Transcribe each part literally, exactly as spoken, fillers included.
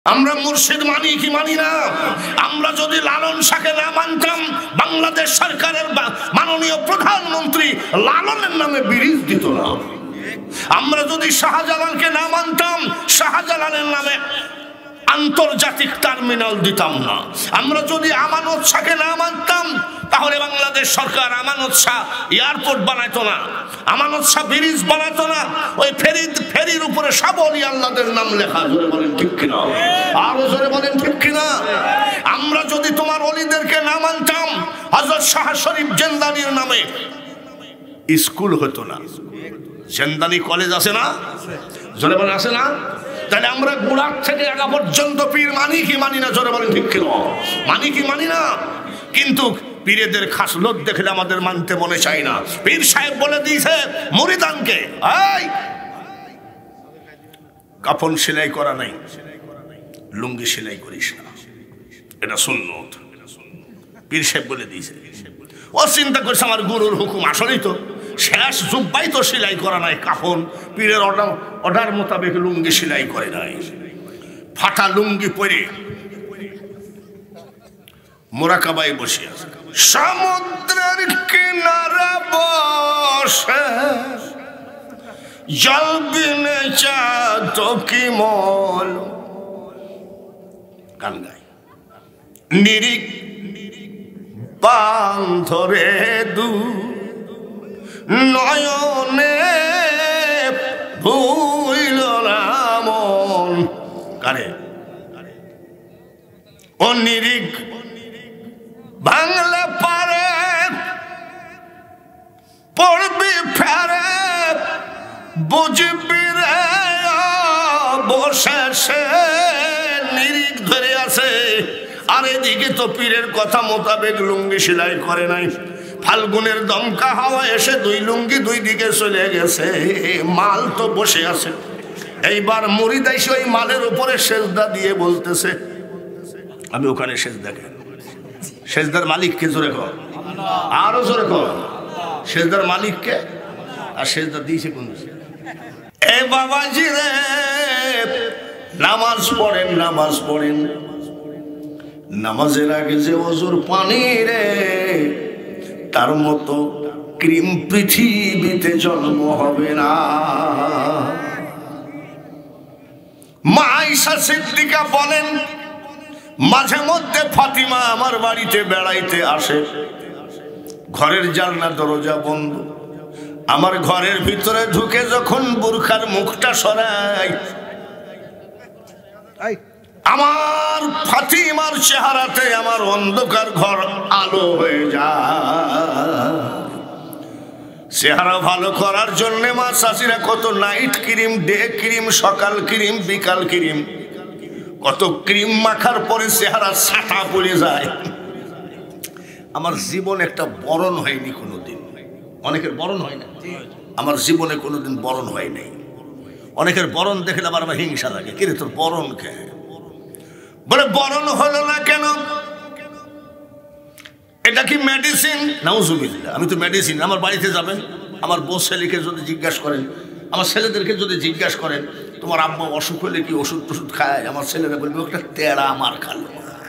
আমরা মুর্শিদ মানি কি মানি না? আমরা যদি লালন শাহকে না মানতাম, বাংলাদেশ সরকারের মাননীয় প্রধানমন্ত্রী লালনের নামে ব্রিজ দিত না। আমরা যদি শাহজালালকে না মানতাম, শাহজালালের নামে আন্তর্জাতিক টার্মিনাল দিতাম না। আমরা যদি আমানত শাহকে না মানতাম, তাহলে বাংলাদেশ সরকার আমানত শাহ এয়ারপোর্ট বানাইতো না, আমানত শাহ ব্রিজ বানাইতো না। ওই ফেরি ফেরির উপরে সব অলি আল্লাহদের নাম লেখা। জোরে বলেন ঠিক কিনা? আরো জোরে বলেন ঠিক কিনা? আমরা যদি তোমার অলিদেরকে না মানতাম, হযরত শাহ শরীফ জিন্দানির নামে স্কুল হতো না। জিন্দানি কলেজ আছে না? জোরে বলেন আছে না? তাহলে আমরা গুড়ার থেকে আগা পর্যন্ত পীর মানি কি মানি না? জোরে বলেন ঠিক কিনা? মানি কি মানি না? কিন্তু পীরেদের খাসলত দেখলে আমাদের মানতে মনে চাই না। পীর সাহেব বলে দিয়েছে মুরিদানকে, এই কাফন সেলাই করা নাই, লুঙ্গি সেলাই করিস না, এটা সুন্নত। পীর সাহেব বলে দিয়েছে। ও চিন্তা করছে আমার গুরুর হুকুম, আসলেই তো শেষ জুব্বাই তো সেলাই করা নাই, কাফন পীরের অর্ডার অর্ডার মোতাবেক লুঙ্গি সেলাই করে নাই। ফাটা লুঙ্গি পরে মোরাকাবায় বসে আছে, সমুদ্রের কিনারা বসে জল বিনে চাঁদ কি মল গান গায়, নিরিক বান ধরে দু নয়নে ভুইল না মন। কারে? ও নিরিক বাংলা পারে পড়বি ফেরে বুঝবি রে বসে সে নিরিক ধরে আছে। আর এদিকে তো পীরের কথা মোতাবেক লুঙ্গি সেলাই করে নাই। ফাল্গুনের দমকা হাওয়া এসে দুই লুঙ্গি দুই দিকে চলে গেছে, মাল তো বসে আছে। এইবার মুরিদ এসে ওই মালের উপরে সেজদা দিয়ে বলতেছে, আমি ওখানে সেজদা কেন? সেজদার মালিককে জোরে কর, আরো জোরে কর। সেজদার মালিককে। আর সেজদা দিয়েছে কোন? এ বাবাজি রে, নামাজ পড়েন, নামাজ পড়েন, নামাজের আগে যে ওজুর পানি রে, তার মতো ক্রিম পৃথিবীতে জন্ম হবে না। মা আয়েশা সিদ্দিকা বলেন, মাঝে মধ্যে ফাতিমা আমার বাড়িতে বেড়াইতে আসে, ঘরের জানলা দরজা বন্ধ, আমার ঘরের ভিতরে ঢুকে যখন বুরখার মুখটা সরাই, আমার ফাতিমার চেহারাতে আমার অন্ধকার ঘর আলো হয়ে যায়। চেহারা ভালো করার জন্য মা চাষিরা কত নাইট ক্রিম, ডে ক্রিম, সকাল ক্রিম, বিকাল ক্রিম, কত ক্রিম মাখার পরে চেহারা ছাটা পড়ে যায়। আমার জীবন একটা বরণ হয়নি কোনোদিন। অনেকের বরণ হয় না, আমার জীবনে কোনোদিন বরণ হয় নাই। অনেকের বরণ দেখলে আবার আমার হিংসা লাগে, কিরে তোর বরণ কে? বলে বরণ হলো না কেন? এটা কি মেডিসিন? নাউজুবিল্লাহ, আমি তো মেডিসিন। আমার বাড়িতে যাবেন, আমার বউ ছেলেকে যদি জিজ্ঞাসা করেন, আমার ছেলেদেরকে যদি জিজ্ঞাসা করেন তোমার আব্বা অসুখ হলে কি ওষুধ টষুধ খায়, আমার ছেলেরা বলবে একটা তেড়া আমার খালো।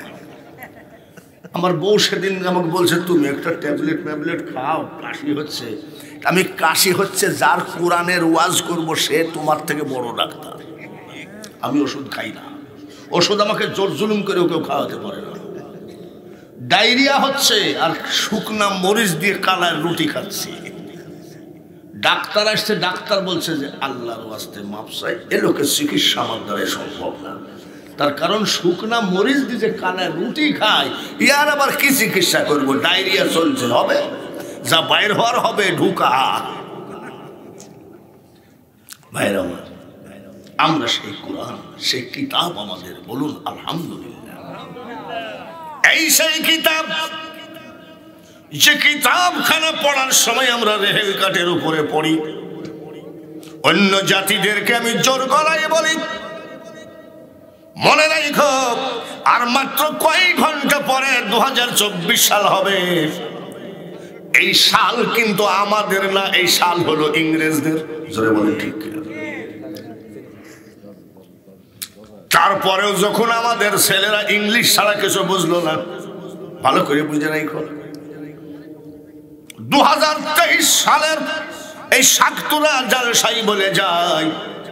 আমার বউ সেদিন আমাকে বলছে তুমি একটা ট্যাবলেট ট্যাবলেট খাও, কাশি হচ্ছে। আমি কাশি হচ্ছে যার কোরআনের ওয়াজ করব সে তোমার থেকে বড় ডাক্তার। আমি ওষুধ খাই না, ওষুধ আমাকে জোর জুলুম করেও কেউ খাওয়াতে পারে না। ডায়রিয়া হচ্ছে আর শুকনা মরিচ দিয়ে কালার রুটি খাচ্ছি। ডাক্তার আসছে, ডাক্তার বলছে যে আল্লাহর ওয়াস্তে মাপ চাই, এ লোকের চিকিৎসা আমার দ্বারা সম্ভব না। তার কারণ শুকনা মরিচ দিয়ে কালার রুটি খায়, ইয়ার আবার কি চিকিৎসা করব? ডায়রিয়া চলছে, হবে যা বাইর হওয়ার হবে ঢুকা। ভাইরা আমার, আমরা সেই কোরআন, সেই কিতাব আমাদের, বলুন আলহামদুলিল্লাহ। এই সেই কিতাব যে কিতাবখানা পড়ার সময় আমরা রেহেল কাঠের উপরে পড়ি। অন্য জাতিদেরকে আমি জোর গলায় বলি, মনে রাখো আর মাত্র কয়েক ঘন্টা পরে দু হাজার চব্বিশ সাল হবে। এই সাল কিন্তু আমাদের না, এই সাল হলো ইংরেজদের। জোরে বলে ঠিক। তারপরেও যখন আমাদের ছেলেরা ইংলিশ ছাড়া কিছু বুঝলো না, ভালো করে বুঝে রাখো, দু হাজার তেইশ সালের এই সাকতুরা জালসাই বলে যায়,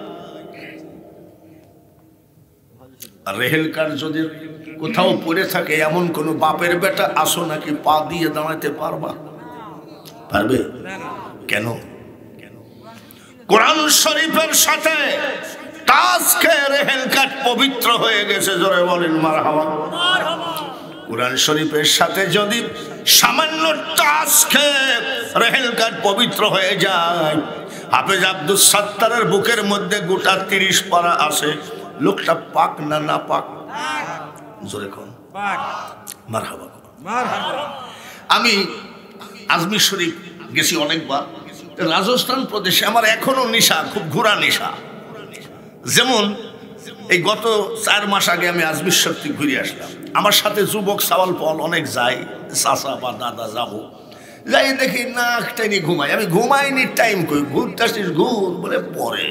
রেহেল কার্ড যদি কোথাও পড়ে থাকে এমন কোন বাপের বেটা আসো নাকি পা দিয়ে দাঁড়াতে পারবা? পারবে? কেন? কোরআন শরীফের সাথে তাজকে রেহেল কার্ড পবিত্র হয়ে গেছে, জোরে বলেন মারহাবা। কোরআন শরীফের সাথে যদি সামান্য তাজকে রেহেল কার্ড পবিত্র হয়ে যায়, হাফেজ আব্দুস সাত্তারের বুকের মধ্যে গোটা তিরিশ পারা আসে, লোকটা পাক না না পাক? জোরে কোন মারহাবা। আমি আজমির শরীফ গেছি অনেকবার, রাজস্থান প্রদেশে আমার এখনো নেশা, খুব ঘোরা নেশা। যেমন এই গত চার মাস আগে আমি আজমির শক্তি ঘুরে আসলাম, আমার সাথে যুবক সাওয়াল পল অনেক যায়, চাচা বা দাদা যাবো, যাই দেখি নাক টেনে ঘুমাই। আমি ঘুমাইনি, টাইম কই ঘুরতে আসিস, ঘুর বলে পরে।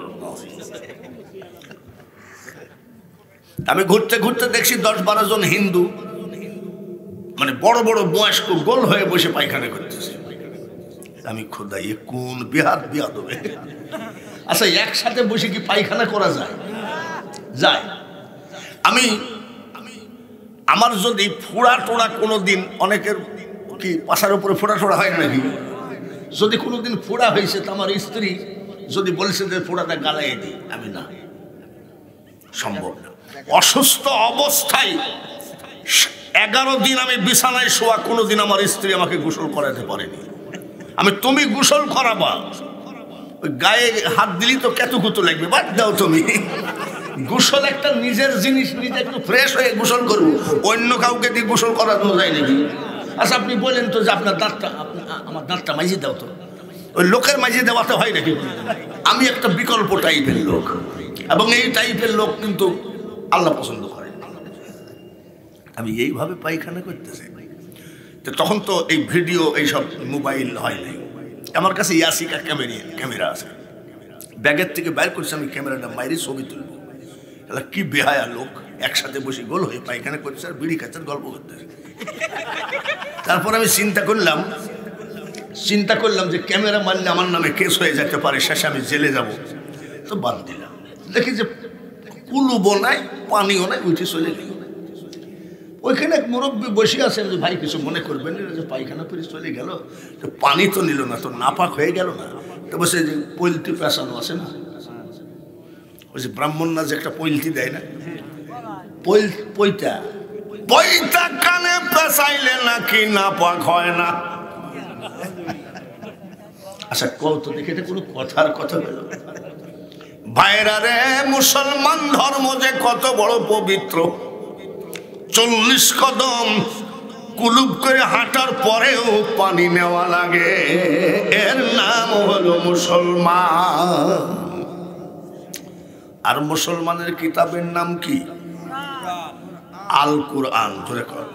আমি ঘুরতে ঘুরতে দেখছি দশ বারো জন হিন্দু, মানে বড় বড় বয়স্ক, গোল হয়ে বসে পায়খানা করতেছে। আমি খোদা এ কোন বিহাত বিহাত হবে? আচ্ছা, একসাথে বসে কি পায়খানা করা যায়? যায়। আমি আমার যদি ফোড়া টোড়া কোনোদিন, অনেকের কি পাশার উপরে ফোড়া টোড়া হয় নাকি, যদি কোনোদিন ফোড়া হয়েছে তো আমার স্ত্রী যদি বলছে যে ফোড়াটা গালাইয়ে দিই, আমি না, সম্ভব না। অসুস্থ অবস্থায় এগারো দিন আমি বিছানায় শোয়া, কোনোদিন আমার স্ত্রী আমাকে গোসল করাতে পারেনি। আমি তুমি গোসল করাবা, ওই গায়ে হাত দিলি তো কেতুকুতু লাগবে, বাদ দাও তুমি। গোসল একটা নিজের জিনিস, নিজে একটু ফ্রেশ হয়ে গোসল করবো, অন্য কাউকে দিয়ে গোসল করানো যায় নাকি? আচ্ছা আপনি বলেন তো যে আপনার দাঁতটা, আমার দাঁতটা মাঝিয়ে দাও তো, ওই লোকের মাঝিয়ে দেওয়াতে হয় নাকি? আমি একটা বিকল্প টাইপের লোক, এবং এই টাইপের লোক কিন্তু আল্লাহ পছন্দ করে। আমি এইভাবে পায়খানা করতেছি, তো তখন তো এই ভিডিও এইসব মোবাইল হয় নাই, আমার কাছে ইয়াসিকা ক্যামেরা ক্যামেরা আছে, ব্যাগের থেকে বাইর করছে, আমি ক্যামেরাটা মাইরে ছবি তুলবো। তাহলে কি বেহায়া লোক, একসাথে বসে গোল হয়ে পায়খানা করছে আর বিড়ি খাচ্ছে, গল্প করতেছে। তারপর আমি চিন্তা করলাম চিন্তা করলাম যে ক্যামেরা মারলে আমার নামে কেস হয়ে যেতে পারে, শেষে আমি জেলে যাব, তো বাদ দিলাম। দেখি যে কুলুবো নাই, পানিও নাই, উঠে চলে গেল। ওইখানে এক মুরব্বী বসে আছেন, যে ভাই কিছু মনে করবেন না, যে পায়খানা করে চলে গেল, তো পানি তো নিল না, তো নাপাক হয়ে গেল না? তো বসে যে পৈলতি পেঁচানো আছে না, ওই যে ব্রাহ্মণ না যে একটা পৈলতি দেয় না, পৈতা পৈতা কানে পেঁচাইলে নাকি নাপাক হয় না? আচ্ছা কত দেখে, এটা কোনো কথার কথা হলো? ভাইরা রে, মুসলমান ধর্ম যে কত বড় পবিত্র, চল্লিশ কদম কুলুপ করে হাঁটার পরেও পানি নেওয়া লাগে, এর নাম হলো মুসলমান। আর মুসলমানের কিতাবের নাম কি? আল কুরআন। ধরে কর,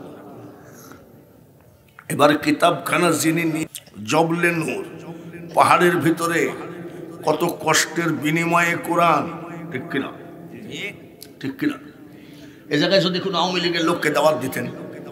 এবার কিতাবখানা যিনি, জবলে নূর, পাহাড়ের ভিতরে কত কষ্টের বিনিময়ে কোরআন, ঠিক কিনা? ঠিক কিনা? এ জায়গায় যদি কোনো আওয়ামী লীগের লোককে দাওয়াত দিতেন,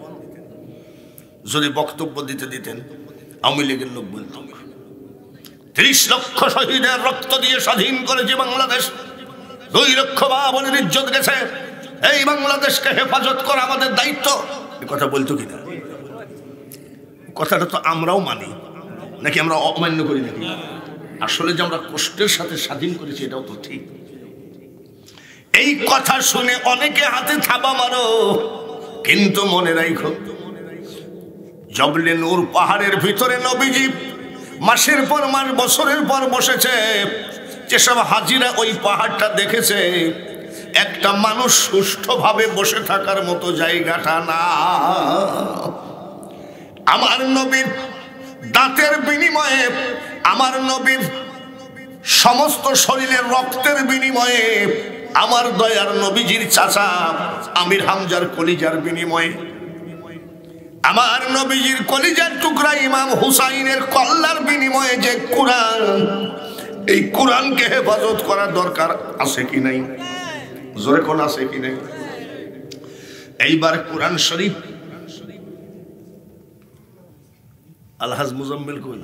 যদি বক্তব্য দিতে দিতেন, আওয়ামী লীগের লোক বলতো ত্রিশ লক্ষ শহীদের রক্ত দিয়ে স্বাধীন করেছে বাংলাদেশ, দুই লক্ষ মা বোনের ইজ্জত গেছে, এই বাংলাদেশকে হেফাজত করা আমাদের দায়িত্ব, এ কথা বলতো কিনা? কথাটা তো আমরাও মানি নাকি আমরা অমান্য করি নাকি? আসলে যে আমরা কষ্টের সাথে স্বাধীন করেছি এটাও তো ঠিক। এই কথা শুনে অনেকে হাতে থাবা মারো, কিন্তু মনে রাখো, জবলে নূর পাহাড়ের ভিতরে নবীজি মাসের পর মাস, বছরের পর বসেছে। যেসব হাজিরা ওই পাহাড়টা দেখেছে, একটা মানুষ সুষ্ঠুভাবে বসে থাকার মতো জায়গাটা না। আমার নবীর দাঁতের বিনিময়ে, আমার নবীর সমস্ত শরীরের রক্তের বিনিময়ে, আমার দয়ার নবীজির চাচা আমির হামজার কলিজার বিনিময়ে, আমার নবীজির কলিজার টুকরা ইমাম হুসাইনের কল্লার বিনিময়ে যে কোরআন, এই কোরআনকে হেফাজত করার দরকার আছে কি নাই? জোরে কোন আছে কি নেই? এইবার কোরআন শরীফ আলহাজ মুজাম্মেল কই?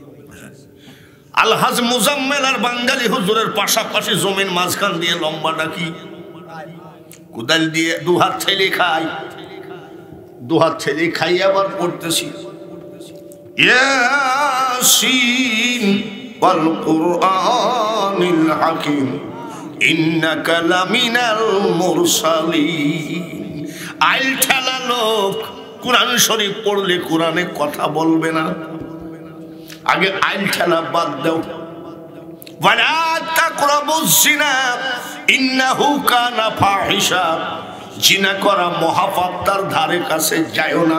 আলহাজ মুজাম্মেল আর বাঙালি হুজুরের পাশাপাশি জমিন মাঝখান দিয়ে লম্বাটা কি কোদাল দিয়ে দুহাত ছেলে খাই, দুহাত ছেলে খাই আবার পড়তেছি ইয়াসিন ওয়াল কুরআনিল হাকিম ইন্নাকা লামিনাল মুরসালিন। আইল ঠেলা লোক কোরআন শরীফ পড়লে কোরআনে কথা বলবে না। আগে আইল ঠেলা বাদ দাও। ওয়ালা তাকরাবুজ জিনা ইন্নাহু কানা ফাহিশা। জিনা করা মহাপাপ, ধারে কাছে যায়ও না।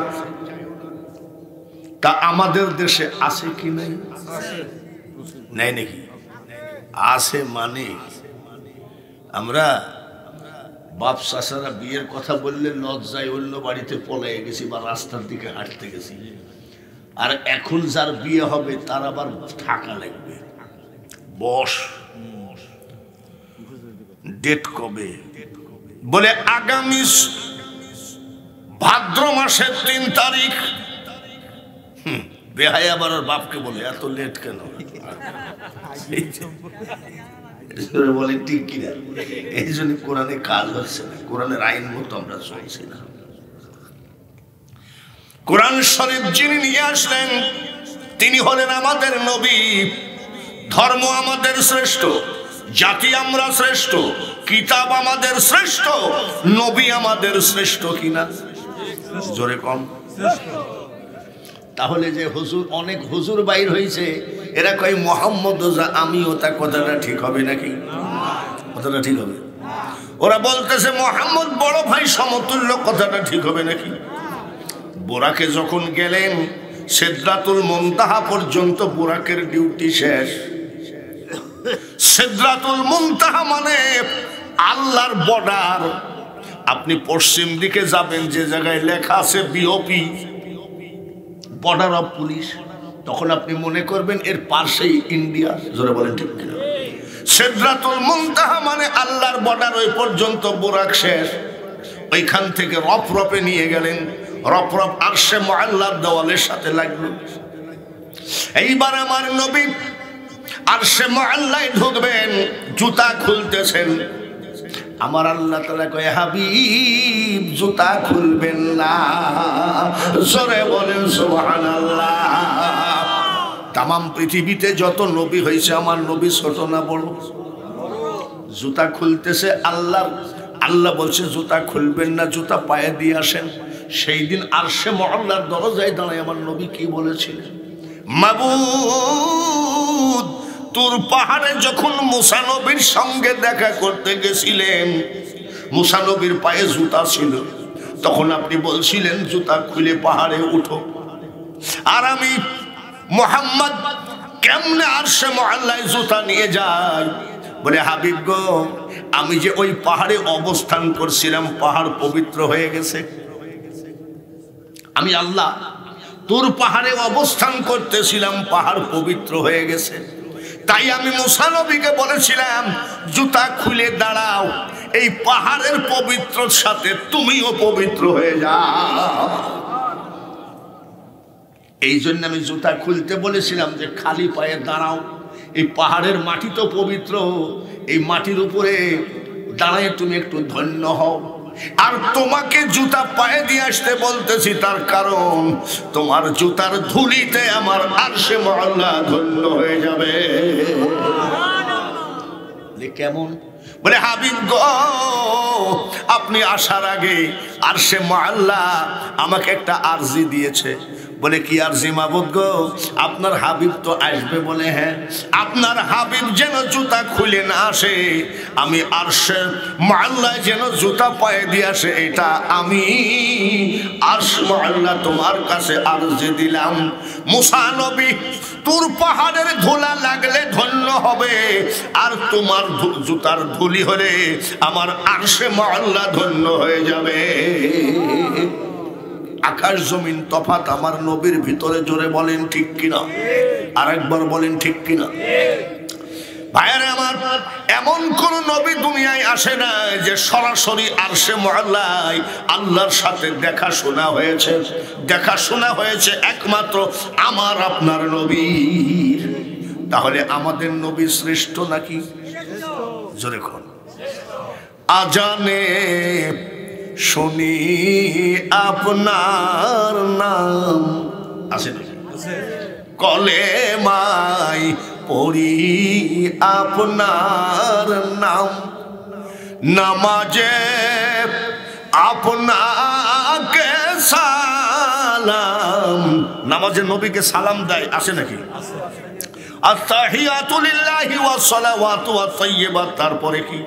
তা আমাদের দেশে আছে কি নাই? নাই নাকি? আছে মানে আমরা বাপ চাচারা বিয়ের কথা বললে লজ্জায় অন্য বাড়িতে পলাইয়ে গেছি বা রাস্তার দিকে হাঁটতে গেছি। আর এখন যার বিয়ে হবে তার আবার থাকা লাগবে। বস ডেট কবে? বলে আগামী ভাদ্র মাসের তিন তারিখ। বেহাই আবার ওর বাপকে বলে এত লেট কেন? বলে ঠিক কিনা? এই জন্য কোরআনে কাজ হচ্ছে না, কোরআনের আইন মতো আমরা চলছি না। কোরআন শরীফ যিনি নিয়ে আসলেন তিনি হলেন আমাদের নবী। ধর্ম আমাদের শ্রেষ্ঠ, জাতি আমরা শ্রেষ্ঠ, কিতাব আমাদের শ্রেষ্ঠ, নবী আমাদের শ্রেষ্ঠ কিনা? জোরে কম। তাহলে যে হুজুর অনেক হুজুর বাইর হয়েছে এরা কয় মোহাম্মদ আমিও, তা কথাটা ঠিক হবে নাকি? কথাটা ঠিক হবে? ওরা বলতেছে মোহাম্মদ বড় ভাই সমতুল্য, কথাটা ঠিক হবে নাকি? বোরাকে যখন গেলেন সিদরাতুল মুনতাহা পর্যন্ত বোরাকের ডিউটি শেষ। সিদরাতুল মুনতাহা মানে আল্লাহর বর্ডার। আপনি পশ্চিম দিকে যাবেন যে জায়গায় লেখা আছে বিওপি, বর্ডার অফ পুলিশ, তখন আপনি মনে করবেন এর পাশেই ইন্ডিয়া। জোরে বলেন ঠিক কিনা? সিদরাতুল মুনতাহা মানে আল্লাহর বর্ডার, ওই পর্যন্ত বোরাক শেষ। ওইখান থেকে রফ রফে নিয়ে গেলেন, রফ রফ আরশে মুআল্লার দেওয়ালের সাথে লাগলো। এইবার আমার নবী আরশে মুআল্লায় ঢুকবেন, জুতা খুলতেছেন। আমার আল্লাহ তাআলা কয় হাবিব জুতা খুলবেন না। জোরে বলেন সুবহানাল্লাহ। তামাম পৃথিবীতে যত নবী হয়েছে আমার নবী ছোট না বড়? জুতা খুলতেছে আল্লাহ, আল্লাহ বলছে জুতা খুলবেন না, জুতা পায়ে দিয়ে আসেন। সেই দিন আরশে মুআল্লার দরজায় দাঁড়ায় আমার নবী কি বলেছিলেন? মাবুদ তুর পাহাড়ে যখন মুসা নবীর সঙ্গে দেখা করতে গেছিলেন, মুসা নবীর পায়ে জুতা ছিল, তখন আপনি বলছিলেন জুতা খুলে পাহাড়ে উঠো। আর আমি মুহাম্মদ কেমনে আরশে মুআল্লায় জুতা নিয়ে যাই? বলে হাবিব গো, আমি যে ওই পাহাড়ে অবস্থান করছিলাম পাহাড় পবিত্র হয়ে গেছে। আমি আল্লাহ তোর পাহাড়ে অবস্থান করতেছিলাম, পাহাড় পবিত্র হয়ে গেছে। তাই আমি মুসা নবীকে বলেছিলাম জুতা খুলে দাঁড়াও, এই পাহাড়ের পবিত্রর সাথে তুমিও পবিত্র হয়ে যাও। এই জন্য আমি জুতা খুলতে বলেছিলাম যে খালি পায়ে দাঁড়াও, এই পাহাড়ের মাটি তো পবিত্র, এই মাটির উপরে দাঁড়ায় তুমি একটু ধন্য হও। আর তোমাকে জুতা পায়ে দিয়ে আসতে বলতেছি তার কারণ তোমার জুতার ধুলিতে আমার আরশে মুআল্লা ধন্য হয়ে যাবে। কেমন? বলে হাবিব গো, আপনি আসার আগে আরশে মুআল্লা আমাকে একটা আরজি দিয়েছে। বলে কি আরজি মাবুদ গো? আপনার হাবিব তো আসবে। বলে হ্যাঁ, আপনার হাবিব যেন জুতা খুলে না আসে, আমি আরশে মুআল্লায় যেন জুতা পায়ে দিয়ে আসে, এটা আমি আরশে মুআল্লা তোমার কাছে আরজি দিলাম। মুসা নবী তোর পাহাড়ের ধুলা লাগলে ধন্য হবে, আর তোমার জুতার ধুলি হলে আমার আরশে মুআল্লা ধন্য হয়ে যাবে। আকাশ জমিন তফাৎ আমার নবীর ভিতরে। জোরে বলেন ঠিক কিনা? আরেকবার বলেন ঠিক কিনা? ভাইয়ারে আমার, এমন এমন কোন নবী দুনিয়ায় আসে না যে সরাসরি আরশে মুআল্লায় আল্লাহর সাথে দেখা শোনা হয়েছে। দেখা শোনা হয়েছে একমাত্র আমার আপনার নবীর। তাহলে আমাদের নবী শ্রেষ্ঠ নাকি? জোরে কোন আজানে শুনি আপনার নাম আছে নাকি? কলেমায় পড়ি আপনার নাম, নামাজে আপনাকে সালাম। নামাজে নবীকে সালাম দেয় আছে নাকি? আত্তাহিয়াতু লিল্লাহি ওয়াস সালাওয়াতু ওয়াত তাইয়্যিবাত। তারপরে কি?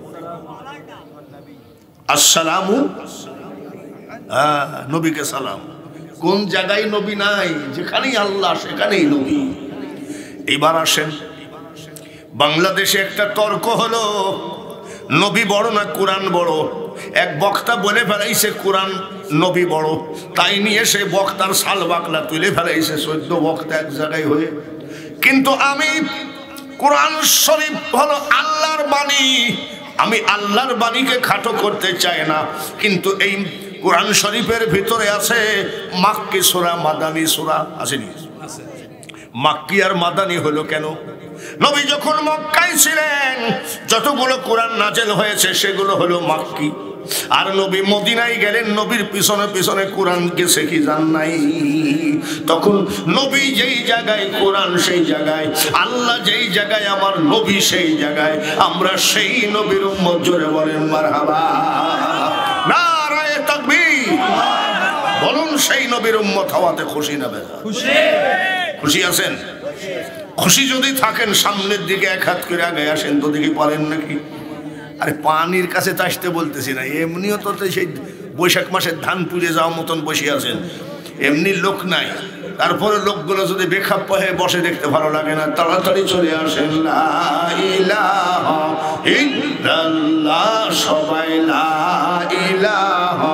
আসসালামু হ্যাঁ নবীকে সালাম। কোন জায়গায় নবী নাই? যেখানেই আল্লাহ সেখানেই নবী। এবার আসেন, বাংলাদেশে একটা তর্ক হলো নবী বড় না কোরআন বড়। এক বক্তা বলে ফেলাইছে কোরআন নবী বড়, তাই নিয়ে সে বক্তার সাল বাকলা তুলে ফেলাইছে চোদ্দ বক্তা এক জায়গায় হয়ে। কিন্তু আমি কোরআন শরীফ হলো আল্লাহর বাণী, আমি আল্লাহর বাণীকে খাটো করতে চাই না। কিন্তু এই কোরআন শরীফের ভিতরে আছে মাক্কি সূরা, মাদানী সূরা আসেনি? মাক্কি আর মাদানী হলো কেন? নবী যখন মক্কায় ছিলেন যতগুলো কোরআন নাজেল হয়েছে সেগুলো হলো মাক্কি। আর নবী মদিনায় গেলেন, নবীর পিছনে পিছনে কোরআন গেছে কি জান নাই? তখন নবী যেই জায়গায় কোরআন সেই জায়গায়, আল্লাহ যেই জায়গায় আমার নবী সেই জায়গায়। আমরা সেই নবীর উম্মত, জোরে বলেন মারহাবা, নারায়ে তাকবীর। বলুন সেই নবীর উম্মত হওয়াতে খুশি না বেজা? খুশি। খুশি আছেন? খুশি যদি থাকেন সামনের দিকে এক হাত করে আগে আসেন তো দেখি পারেন নাকি? আরে পানির কাছে তো আসতে বলতেছি না, এমনিও তো সেই বৈশাখ মাসের ধান পুড়ে যাওয়ার মতন বসে আছেন, এমনি লোক নাই। তারপরে লোকগুলো যদি বেখাপ হয়ে বসে দেখতে ভালো লাগে না, তাড়াতাড়ি চলে আসেন। লা ইলাহা ইল্লাল্লাহ, সবাই লা ইলাহা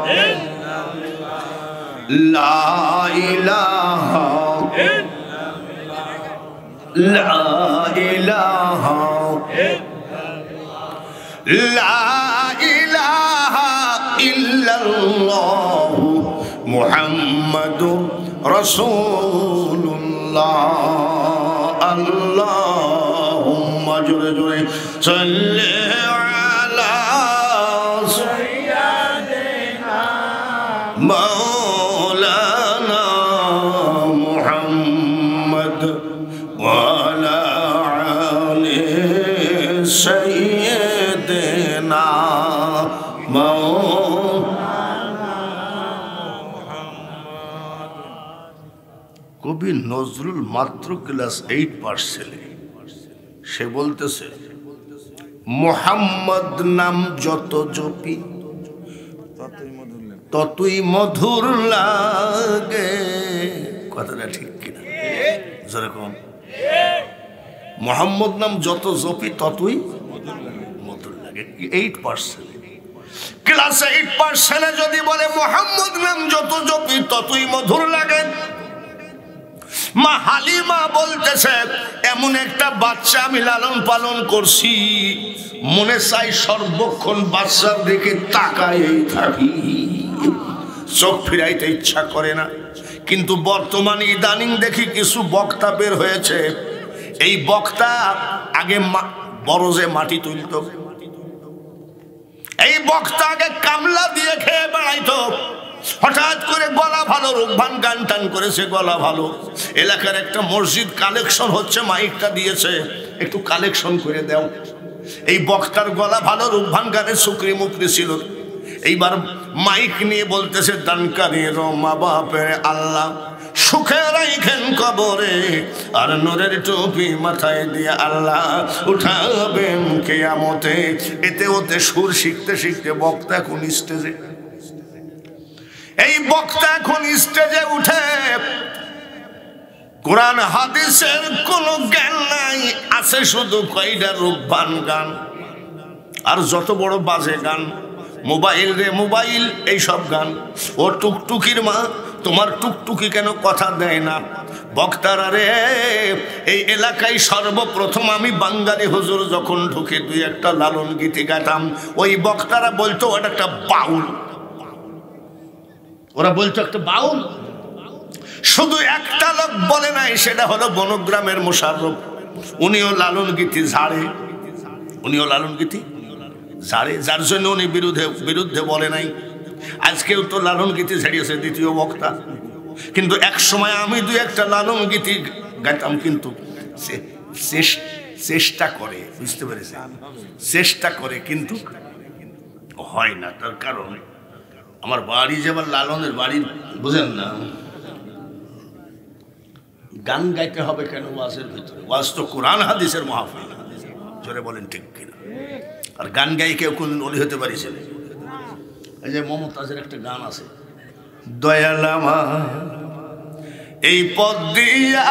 লা ইলাহা লা ইলাহা লা ইলাহা ইল্লাল্লাহ মুহাম্মাদুর রাসূলুল্লাহ। আল্লাহুম্মা জোরে জোরে সাল্লি আলা সাইয়্যিদিনা মাওলানা মুহাম্মদ ওয়া আলা আলি সাইয়্যিদিনা মাওলানা মুহাম্মদ। কবি নজরুল মাত্র ক্লাস এইট পাস ছেলে, সে বলতেছে মুহাম্মদ নাম যত জপি ততই মধুর লাগে। কথাটা ঠিক কিনা? যেরকম মুহাম্মদ নাম যত জপি ততই মধুর লাগে। Eight percent class eight percent যদি বলে মুহাম্মদ নাম যত জপি ততই মধুর লাগে। মা হালিমা বলতেছে এমন একটা বাচ্চা আমি লালন পালন করছি, মনে চাই সর্বক্ষণ বাচ্চার দিকে তাকাই থাকি, চোখ ফিরাইতে ইচ্ছা করে না। কিন্তু বর্তমানে ইদানিং দেখি কিছু বক্তা বের হয়েছে, এই বক্তা আগে বরজে মাটি তুলত, এই বক্তা আগে কামলা দিয়ে খেয়ে বেড়াইতো, হঠাৎ করে গলা ভালো, রূপবান গান টান করেছে, গলা ভালো। এলাকার একটা মসজিদ কালেকশন হচ্ছে, মাইকটা দিয়েছে, একটু কালেকশন করে দাও। এই বক্তার গলা ভালো, রূপবান গানের সুকরি মুকরি ছিল। এইবার মাইক নিয়ে বলতেছে দানকারীর মা বাপের আল্লাহ সুখে রাইখেন কবরে, আর নূরের টুপি মাথায় দিয়ে আল্লাহ উঠাবেন কিয়ামতে। এতে ওতে সুর শিখতে শিখতে বক্তা এখন স্টেজে, এই বক্তা এখন স্টেজে উঠে কোরআন হাদিসের কোনো জ্ঞান নাই, আছে শুধু কয়টা রূপবান গান আর যত বড় বাজে গান, মোবাইল রে মোবাইল, এইসব গান। ও টুকটুকির মা, তোমার টুকটুকি কেন কথা দেয় না? বক্তারা রে, এই এলাকায় সর্বপ্রথম আমি বাঙালি হুজুর যখন ঢুকে দুই একটা লালন গীতি গাইতাম, ওই বক্তারা বলতো ওটা একটা বাউল, ওরা বলতো একটা বাউল। শুধু একটা লোক বলে নাই, সেটা হলো বনগ্রামের মোশাররফ। উনিও লালন গীতি ঝাড়ে, উনিও লালন গীতি ঝাড়ে, যার জন্য উনি বিরুদ্ধে বিরুদ্ধে বলে নাই। আজকেও তো লালন গীতি ঝাড়িয়েছে দ্বিতীয় বক্তা, কিন্তু এক সময় আমি দুই একটা লালন গীতি গাইতাম, কিন্তু চেষ্টা করে, বুঝতে পেরেছে, চেষ্টা করে কিন্তু হয় না। তার কারণ আমার বাড়ি যেমন লালনের বাড়ি, বুঝেন না, গান গাইতে হবে কেন ওয়াজের ভিতরে? ওয়াজ তো কোরআন হাদিসের মাহফিল, জোরে বলেন ঠিক কিনা? আর গান গাই কেউ কোনদিন অলি হতে পারিছে? এই যে মমতাজের একটা গান আছে, দয়াল আমার এই পথ দিয়া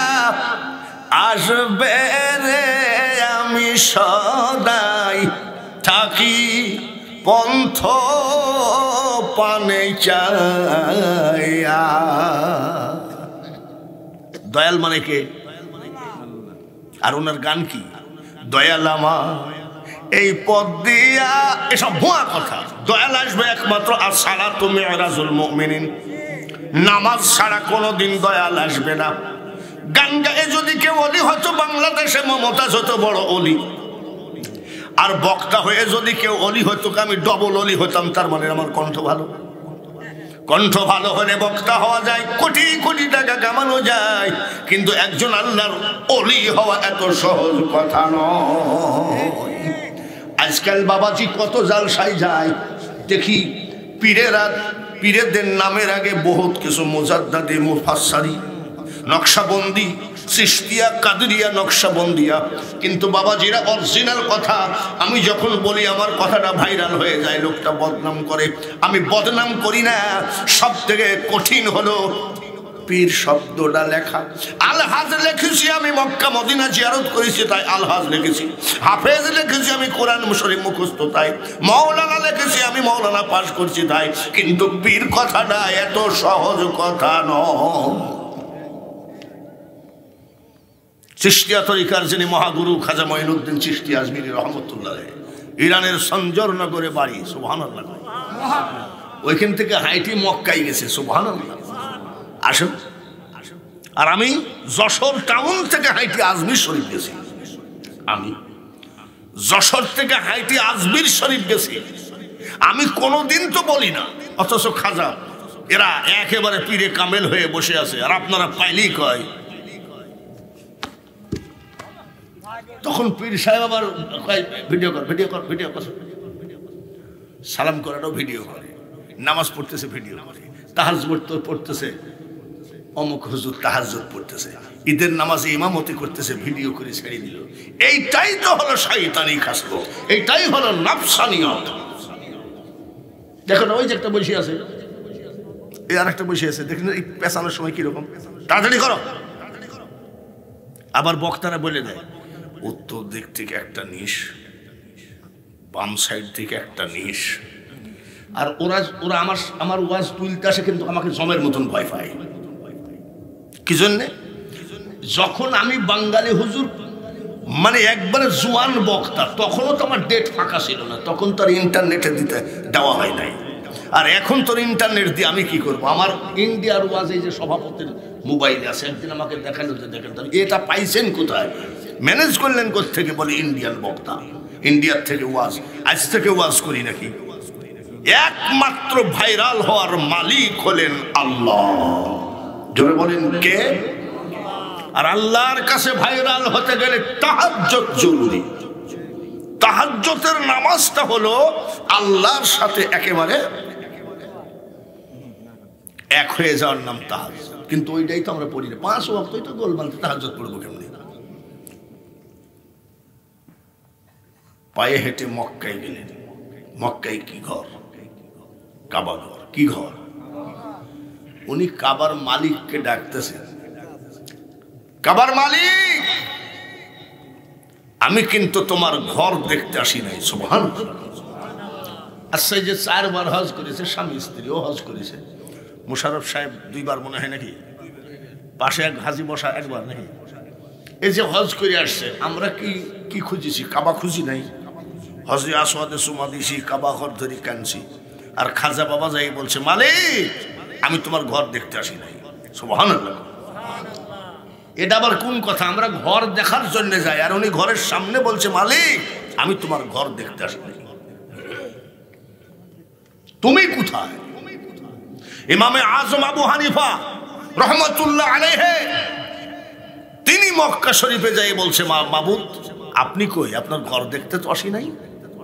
আসবে রে, আমি সদাই থাকি পন্থ পানে চাইয়া। দয়াল মানে কে? আর ওনার গান কি? দয়াল আমার এই পথ দিয়া, এসব ভুয়া কথা। দয়াল আসবে একমাত্র আস-সালাতু মি'রাজুল মুমিনিন, নামাজ ছাড়া কোনোদিন দয়াল আসবে না। গান গায়ে যদি কেউ অলি হতো, বাংলাদেশে মমতাজ হতো বড় অলি। আর বক্তা হয়ে যদি কেউ অলি হতো, আমি ডবল অলি হতাম। তার মানে আমার কণ্ঠ ভালো, কণ্ঠ ভালো হলে বক্তা হওয়া যায়, কোটি কোটি টাকা কামানো যায়, কিন্তু একজন আল্লাহর অলি হওয়া এত সহজ কথা নয়। আজকাল বাবাজি কত জালসায় যায় দেখি, পীরেরা পীরেদের নামের আগে বহুত কিছু মুজাদ্দাদি, মুফাসসারি, নকশাবন্দি, চিশতিয়া, কাদরিয়া, নকশাবন্দিয়া, কিন্তু বাবাজিরা অরিজিনাল কথা আমি যখন বলি আমার কথাটা ভাইরাল হয়ে যায়, লোকটা বদনাম করে। আমি বদনাম করি না, সব থেকে কঠিন হলো পীর শব্দটা লেখা। আলহাজ লিখেছি আমি, মক্কা মদিনা জিয়ারত করেছি তাই আলহাজ লিখেছি। হাফেজ লিখেছি আমি, কোরআন শরীফ মুখস্থ তাই। মৌলানা লিখেছি আমি, মৌলানা পাশ করছি তাই। কিন্তু পীর কথাটা এত সহজ কথা নয়। চিশতিয়া তরিকার যিনি মহাগুরু খাজা মঈনুদ্দিন চিশতি আজমিরি রহমতুল্লাহ, ইরানের সঞ্জরনগরে বাড়ি, সুবহানাল্লাহ। ওইখান থেকে হাইটি মক্কায় গেছে, সুবহানাল্লাহ। আসুন, আর আমি যশোর টাউন থেকে হাইটি আজমির শরীফ গেছি। আমি যশোর থেকে হাইটি আজমির শরীফ গেছি। আমি কোনোদিন তো বলি না, অথচ খাজা এরা একেবারে পীরে কামেল হয়ে বসে আছে, আর আপনারা পাইলেই কয়। তখন পীর সাহেব আবার ভিডিও কর, ভিডিও কর, ভিডিও কর, সালাম করাটাও ভিডিও করে, নামাজ পড়তেছে ভিডিও করে, তাহাজ্জুদ পড়তেছে, অমুক হুজুর তাহাজ্জুদ পড়তেছে, ঈদের নামাজে ইমামতি করতেছে, ভিডিও করে ছেড়ে দিল। এইটাই তো হলো শয়তানি খাসলো, এইটাই হলো নফসানিয়ত। দেখো না, ওই যে একটা বসে আছে, এই আর একটা বসে আছে, দেখেন এই পেছানোর সময় কিরকম, তাড়াতাড়ি করো। আবার বক্তারা বলে দেয়, উত্তর দিক থেকে একটা নিশ, বাম সাইড থেকে একটা নিশ। আর ওরা ওরা আমার আমার ওয়াজ তুলতে আসে, কিন্তু আমাকে জমের মতন ভয় পায়। কি জন্যে? যখন আমি বাঙালি হুজুর মানে একবারে জোয়ান বক্তা, তখনও তো আমার ডেট ফাঁকা ছিল না, তখন তো আর ইন্টারনেটে দিতে দেওয়া হয় নাই। আর এখন তোর ইন্টারনেট দিয়ে আমি কি করবো? আমার ইন্ডিয়ার ওয়াজ এই যে সভাপতির মোবাইলে আছে, একদিন আমাকে দেখালো যে দেখেন এটা পাইছেন কোথায়, ম্যানেজ করলেন কোথেকে? বলে ইন্ডিয়ান বক্তা, ইন্ডিয়ার থেকে ওয়াজ। আজ থেকে ওয়াজ করি নাকি? একমাত্র ভাইরাল হওয়ার মালিক হলেন আল্লাহ, জোরে বলেন কে? আর আল্লাহর কাছে ভাইরাল হতে গেলে তাহাজ্জুদ জরুরি। তাহাজ্জুদের নামাজটা হলো আল্লাহর সাথে একেবারে এক হয়ে যাওয়ার নাম তাহাজ্জুদ, কিন্তু ওইটাই তো আমরা পড়ি না। পাঁচ ওয়াক্তই তো গোলমাল, তাহাজ্জুদ পড়বো কেমনি? পায়ে হেঁটে মক্কায় গেলেন। মক্কায় কি ঘর? কাবা ঘর। কি ঘর? উনি কাবার মালিককে ডাকতেছেন, কাবার মালিক, আমি কিন্তু তোমার ঘর দেখতে আসি নাই। সুবহানাল্লাহ। আচ্ছা, যে চারবার হজ করেছে, স্বামী স্ত্রীও হজ করেছে, মোশাররফ সাহেব দুইবার মনে হয় নাকি? পাশে এক হাজি বসা একবার নাকি এই যে হজ করে আসছে আমরা কি কি খুঁজেছি কাবা খুঁজি নাই হজে আসওয়াদে সুমা দিছি কাবা ঘর ধরি কানছি আর খাজা বাবা যাই বলছে মালিক আমি তোমার ঘর দেখতে আসি নাই সুবহানাল্লাহ এটা আবার কোন কথা আমরা ঘর দেখার জন্য যাই আর উনি ঘরের সামনে বলছে মালিক আমি তোমার ঘর দেখতে আসি নাই তুমি কোথায় ইমামে আজম আবু হানিফা রহমতুল্লাহ আলাইহি তিনি মক্কা শরীফে যাই বলছে মাবুদ আপনি কই আপনার ঘর দেখতে তো আসি নাই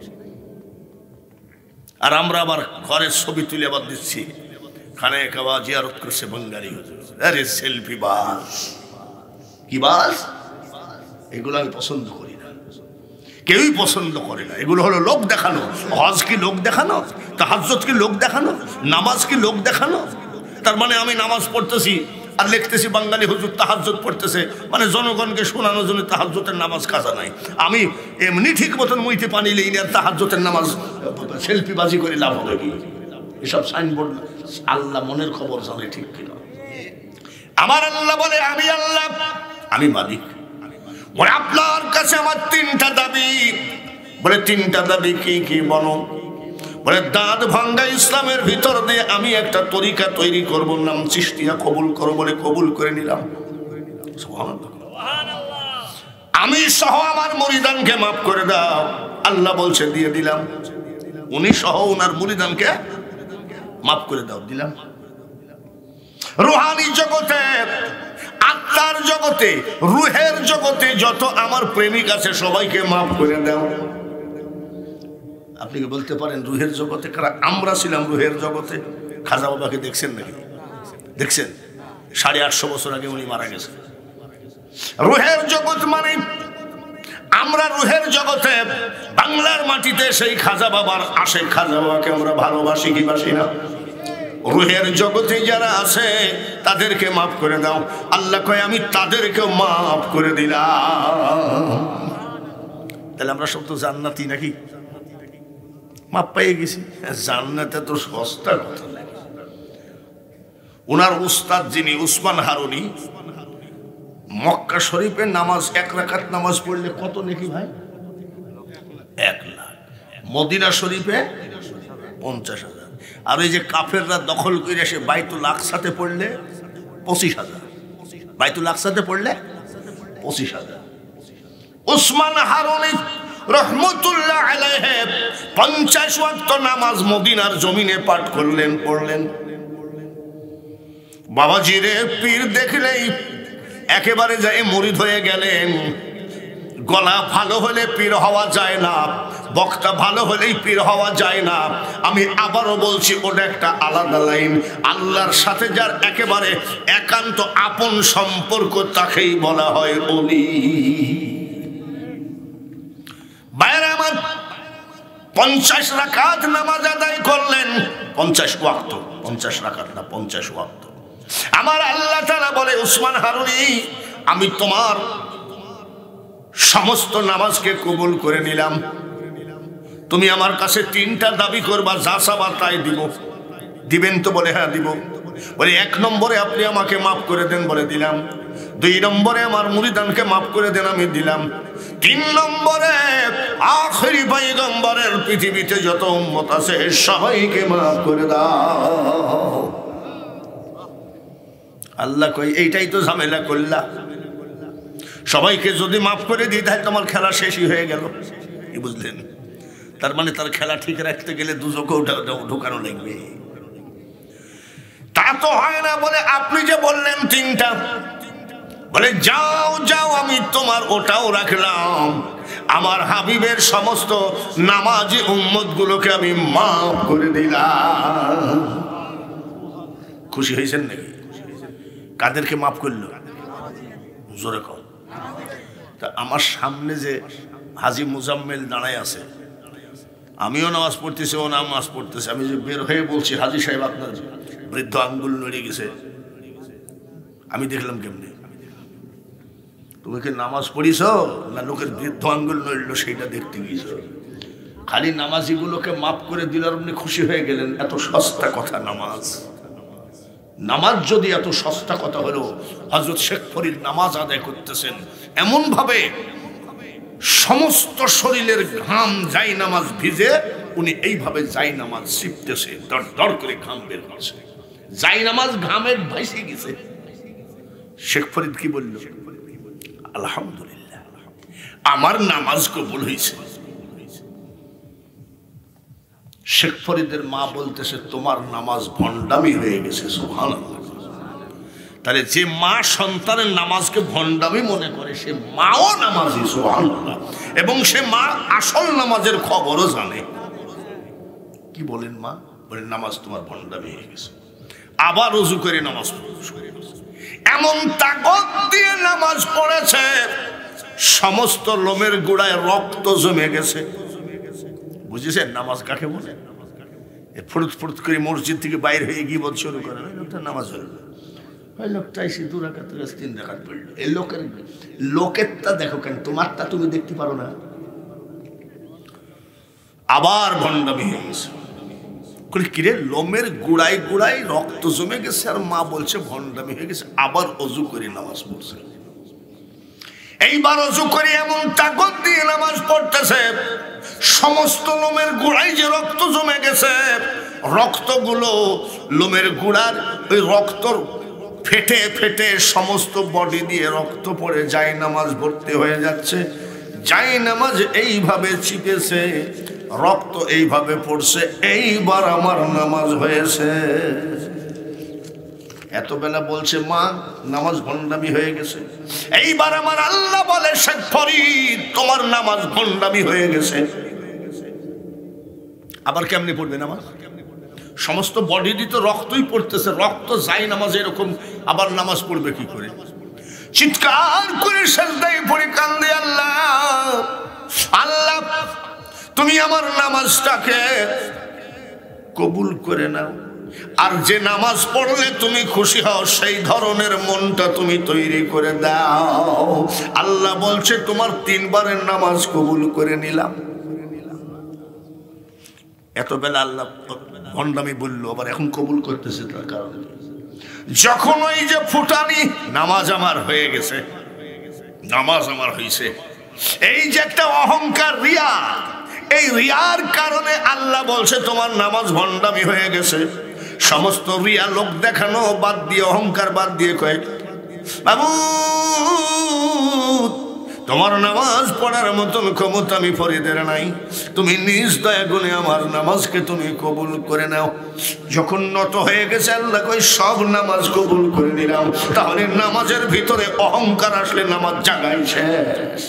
আর আমরা আবার ঘরের ছবি তুলে আবার দিচ্ছি খানে কাবা জিয়ারত করছে বাঙালি হুজুর আরে সেলফি বাস কি বাস এগুলো আমি পছন্দ করি না কেউই পছন্দ করে না এগুলো হলো লোক দেখানো হজ কি লোক দেখানো তাহাজ্জুদ কি লোক দেখানো নামাজ কি লোক দেখানো তার মানে আমি নামাজ পড়তেছি আর লিখতেছি বাঙালি হুজুর তাহাজ্জুদ পড়তেছে মানে জনগণকে শোনানোর জন্য তাহাজ্জুদের নামাজ কাজা নাই আমি এমনি ঠিক মতন মুইতে পানি লই না তাহাজ্জুদের নামাজ সেলফি বাজি করে লাভ হবে কি এসব সাইনবোর্ড আল্লাহ মনের খবর জানে ঠিক কিনা আমার আল্লাহ বলে আমি আল্লাহ আমি মালিক বলে আপনার কাছে আমার তিনটা দাবি বলে তিনটা দাবি কি কি বলো বলে দাঁত ভাঙ্গা ইসলামের ভিতর দিয়ে আমি একটা তরিকা তৈরি করব নাম চিশতিয়া কবুল করো বলে কবুল করে নিলাম আমি সহ আমার মুরিদানকে মাফ করে দাও আল্লাহ বলছে দিয়ে দিলাম উনি সহ ওনার মুরিদানকে মাফ করে দাও দিলাম রুহানি জগতে আত্মার জগতে রুহের জগতে যত আমার প্রেমিক আছে সবাইকে মাফ করে দাও আপনি কি বলতে পারেন রুহের জগতে কারা আমরা ছিলাম রুহের জগতে খাজা বাবাকে দেখছেন নাকি দেখছেন সাড়ে আটশো বছর আগে উনি মারা গেছেন রুহের জগৎ মানে আমরা রুহের জগতে বাংলার মাটিতে সেই খাজা বাবার আসে খাজা বাবাকে আমরা ভালোবাসি কি বাসি না রুহের জগতে যারা আছে তাদেরকে মাফ করে দাও আল্লাহ কয় আমি তাদেরকেও মাফ করে দিলাম তাহলে আমরা সব তো জান্নাতি নাকি মাপ পেয়ে গেছি জান্নাতে তো সস্তা কথা লাগে ওনার উস্তাদ যিনি উসমান হারুনি মক্কা শরীফে নামাজ এক রাকাত নামাজ পড়লে কত নাকি ভাই এক লাখ মদিনা শরীফে পঞ্চাশ হাজার আর ওই যে কাফেররা দখল করে এসে বাইতুল আকসাতে পড়লে পঁচিশ হাজার বাইতুল আকসাতে পড়লে পঁচিশ হাজার উসমান হারুনি রহমতুল্লাহ আলাইহি পঞ্চাশ ওয়াক্ত নামাজ মদিনার জমিনে পাঠ করলেন পড়লেন বাবাজিরে পীর দেখলেই একেবারে যায় মুরিদ হয়ে গেলেন গলা ভালো হলে পীর হওয়া যায় না বক্তা ভালো হলেই পীর হওয়া যায় না আমি আবারও বলছি ওটা একটা আলাদা লাইন আল্লাহর সাথে যার একেবারে একান্ত আপন সম্পর্ক তাকেই বলা হয় ওলি বাইরে আমার পঞ্চাশ রাকাত নামাজ আদায় করলেন পঞ্চাশ ওয়াক্ত পঞ্চাশ রাকাত না পঞ্চাশ ওয়াক্ত আমার আল্লাহ তাআলা বলে উসমান হারুনি আমি তোমার সমস্ত নামাজকে কবুল করে নিলাম তুমি আমার কাছে তিনটা দাবি করবা যা চাবা তাই দিব দিবেন তো বলে হ্যাঁ দিব বলে এক নম্বরে আপনি আমাকে মাফ করে দেন বলে দিলাম দুই নম্বরে আমার মুরিদানকে মাফ করে দেন আমি দিলাম তিন নম্বরে আখেরি পয়গম্বরের পৃথিবীতে যত উম্মত আছে সবাইকে মাফ করে দাও আল্লাহ কই এইটাই তো ঝামেলা করলা সবাইকে যদি মাফ করে দিই তাহলে তোমার খেলা শেষই হয়ে গেল কি বুঝলেন তার মানে তার খেলা ঠিক রাখতে গেলে দুজকেও ঢোকানো লাগবে তা তো হয় না বলে আপনি যে বললেন তিনটা বলে যাও যাও আমি তোমার ওটাও রাখলাম আমার হাবিবের সমস্ত নামাজি উম্মত গুলোকে আমি মাফ করে দিলাম খুশি হয়েছেন নাকি কাদেরকে মাফ করলো জোরে কম তা আমার সামনে যে হাজী মুজাম্মেল দাঁড়ায় আছে আমিও নামাজ পড়তেছি ও নামাজ পড়তেছে আমি যে বের হয়ে বলছি হাজী সাহেব আপনার বৃদ্ধ আঙ্গুল নড়ে গেছে আমি দেখলাম কেমনি তুমি কি নামাজ পড়িস না লোকের বৃদ্ধ আঙ্গুল নড়লো সেইটা দেখতে গিয়েছ খালি নামাজিগুলোকে মাফ করে দিল আর আপনি খুশি হয়ে গেলেন এত সস্তা কথা নামাজ নামাজ যদি এত সস্তা কথা হলো, হযরত শেখ ফরিদ নামাজ আদায় করতেছেন এমন ভাবে সমস্ত শরীরের ঘাম যাই নামাজ ভিজে, উনি এইভাবে যাই নামাজ শিখতেছে, দর দর করে ঘাম বের করছে, যাই নামাজ ঘামের ভাইসে গেছে। শেখ ফরিদ কি বলল? আলহামদুলিল্লাহ, আমার নামাজ কবুল হয়েছে। শেখ ফরিদের মা বলতেছে তোমার নামাজ ভণ্ডামি হয়ে গেছে। সুবহানাল্লাহ। তাহলে যে মা সন্তানের নামাজকে ভণ্ডামি মনে করে সে মাও নামাজি। সুবহানাল্লাহ। এবং সে মা আসল নামাজের খবরও জানে। কি বলেন মা? বলেন নামাজ তোমার ভণ্ডামি হয়ে গেছে। আবার ওযু করে নামাজ পড়ে, এমন তাকত দিয়ে নামাজ পড়েছে সমস্ত লোমের গোড়ায় রক্ত জমে গেছে। বুঝেছেন নামাজ কাকে বলে? ফুরুত ফুরুত করে মসজিদ থেকে বাইরে হয়ে গিয়ে বল শুরু করে, ওই লোকটা নামাজ হলো, ওই লোকটা এসে দু রাকাত তিন রাকাত পড়লো। এই লোকের লোকেরটা দেখো কেন, তোমারটা তুমি দেখতে পারো না? আবার ভণ্ডামি হয়ে গেছে। কিরে লোমের গুড়াই গুড়াই রক্ত জমে গেছে আর মা বলছে ভণ্ডামি হয়ে গেছে। আবার অজু করে নামাজ পড়ছে। এইবার অজু করে এমন তাকত দিয়ে নামাজ পড়তেছে সমস্ত লোমের গুড়াই যে রক্ত জমে গেছে, রক্তগুলো লোমের গুড়ার ওই রক্ত ফেটে ফেটে সমস্ত বডি দিয়ে রক্ত পড়ে যায় নামাজ ভর্তি হয়ে যাচ্ছে। যাই নামাজ এইভাবে চিপেছে, রক্ত এইভাবে পড়ছে, এইবার আমার নামাজ হয়েছে। এত বেলা বলছে মা নামাজ ভণ্ডামি হয়ে গেছে, এইবার আমার আল্লাহ বলে শেখ ফরিদ তোমার নামাজ ভণ্ডামি হয়ে গেছে। আবার কেমনে পড়বে নামাজ? সমস্ত বডি দিতে রক্তই পড়তেছে, রক্ত যাই নামাজ এরকম আবার নামাজ পড়বে কি করে? চিৎকার করে সিজদায় পড়ে কান্দে আল্লাহ, আল্লাহ তুমি আমার নামাজটাকে কবুল করে নাও, আর যে নামাজ পড়লে তুমি খুশি হও সেই ধরনের মনটা তুমি তৈরি করে দাও। আল্লাহ বলছে তোমার তিনবারের নামাজ কবুল করে নিলাম। এত বেলা আল্লাহ ভণ্ডামি বললো, আবার এখন কবুল করতেছে তার কারণ যখন ওই যে ফুটানি নামাজ আমার হয়ে গেছে, নামাজ আমার হয়েছে, এই যে একটা অহংকার রিয়া, এই রিয়ার কারণে আল্লাহ বলছে তোমার নামাজ ভণ্ডামি হয়ে গেছে। সমস্ত রিয়া লোক দেখানো বাদ দিয়ে অহংকার বাদ দিয়ে কয় বাবু তোমার নামাজ পড়ার মতন ক্ষমতা আমি ফরিদের নাই, তুমি নিজ দয়া গুণে আমার নামাজকে তুমি কবুল করে নাও। যখন নত হয়ে গেছে আল্লাহ কই সব নামাজ কবুল করে নিলাম। তাহলে নামাজের ভিতরে অহংকার আসলে নামাজ জাগাই শেষ।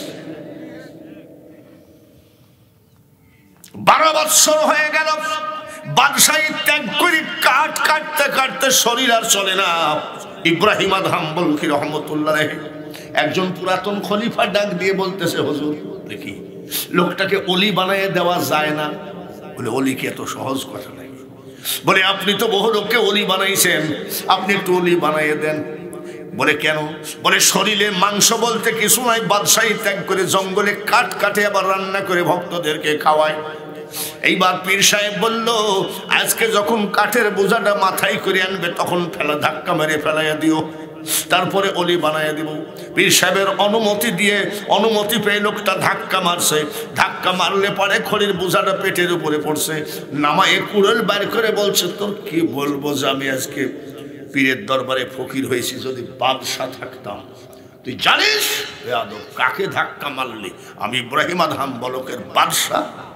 বারো বৎসর হয়ে গেল বাদশাহী ত্যাগ করে কাঠ কাটতে কাটতে শরীর আর চলে না। ইব্রাহিম আদহাম বলকি রহমতুল্লাহ একজন পুরাতন খলিফা ডাক দিয়ে বলতেছে হুজুর দেখি লোকটাকে অলি বানিয়ে দেওয়া যায় না? বলে অলি কি এত সহজ কথা নাই? বলে আপনি তো বহু লোককে অলি বানাইছেন, আপনি একটু অলি বানিয়ে দেন। বলে কেন? বলে শরীরে মাংস বলতে কিছু নাই, বাদশাহী ত্যাগ করে জঙ্গলে কাঠ কাটে আবার রান্না করে ভক্তদেরকে খাওয়ায়। এইবার পীর সাহেব বলল আজকে যখন কাঠের বোঝাটা মাথায় করে আনবে তখন ফেলা ধাক্কা মেরে ফেলাইয়া দিও, তারপরে অলি বানাইয়া দিব। পীর সাহেবের অনুমতি দিয়ে অনুমতি পেয়ে লোকটা ধাক্কা মারছে, ধাক্কা মারলে পরে খড়ির বোঝাটা পেটের উপরে পড়ছে, নামায়ে কুড়াল বার করে বলছে তোর কি বলবো যে আমি আজকে পীরের দরবারে ফকির হয়েছি, যদি বাদশা থাকতাম। তুই জানিস বেয়াদব কাকে ধাক্কা মারলি? আমি ইব্রাহিম আদহাম বলকের বাদশা।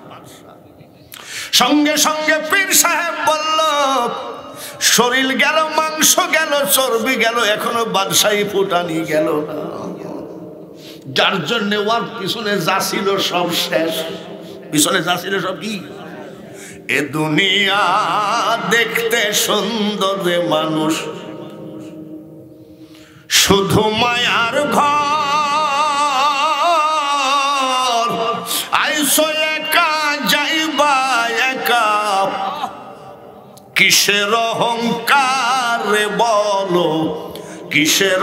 সঙ্গে সঙ্গে পীর সাহেব বলল শরীর গেল, মাংস গেল, চর্বি গেল, এখনো বাদশাহী ফুটানি গেল না। যার জন্য ওর পিছনে যা ছিল সব শেষ। পিছনে যা ছিল সব কি? এ দুনিয়া দেখতে সুন্দর রে মানুষ, শুধু মায়ার ঘর, আইসো একা যাইবা একা, কিসের অহংকার রে বলো, কিসের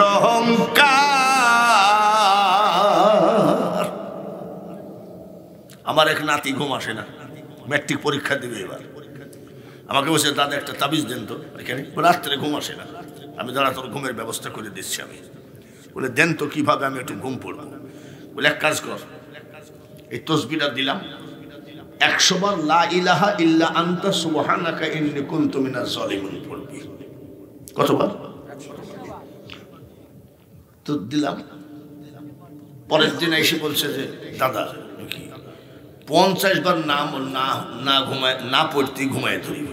অহংকার। আমার এক নাতি ঘুম আসে না, ম্যাট্রিক পরীক্ষা দিবে এবার। আমাকে বলছে দাদা একটা তাবিজ দেন তো। এখানে রাত্রে ঘুম আসে না, আমি দাদা তোর ঘুমের ব্যবস্থা করে দিচ্ছি আমি। বলে দেন তো কিভাবে আমি একটু ঘুম পড়বো। বলে এক কাজ কর, এই তসবিহটা দিলাম, একশো বার লা ইলাহা ইল্লা আনতা সুবহানাকা ইন্নী কুনতু মিনাজ জালিমিন পড়বি। কতবার? তো দিলাম। পরের দিন এসে বলছে যে দাদা কি পঞ্চাশ বার নাম না না ঘুমায় না পড়তে ঘুমায় ধরি।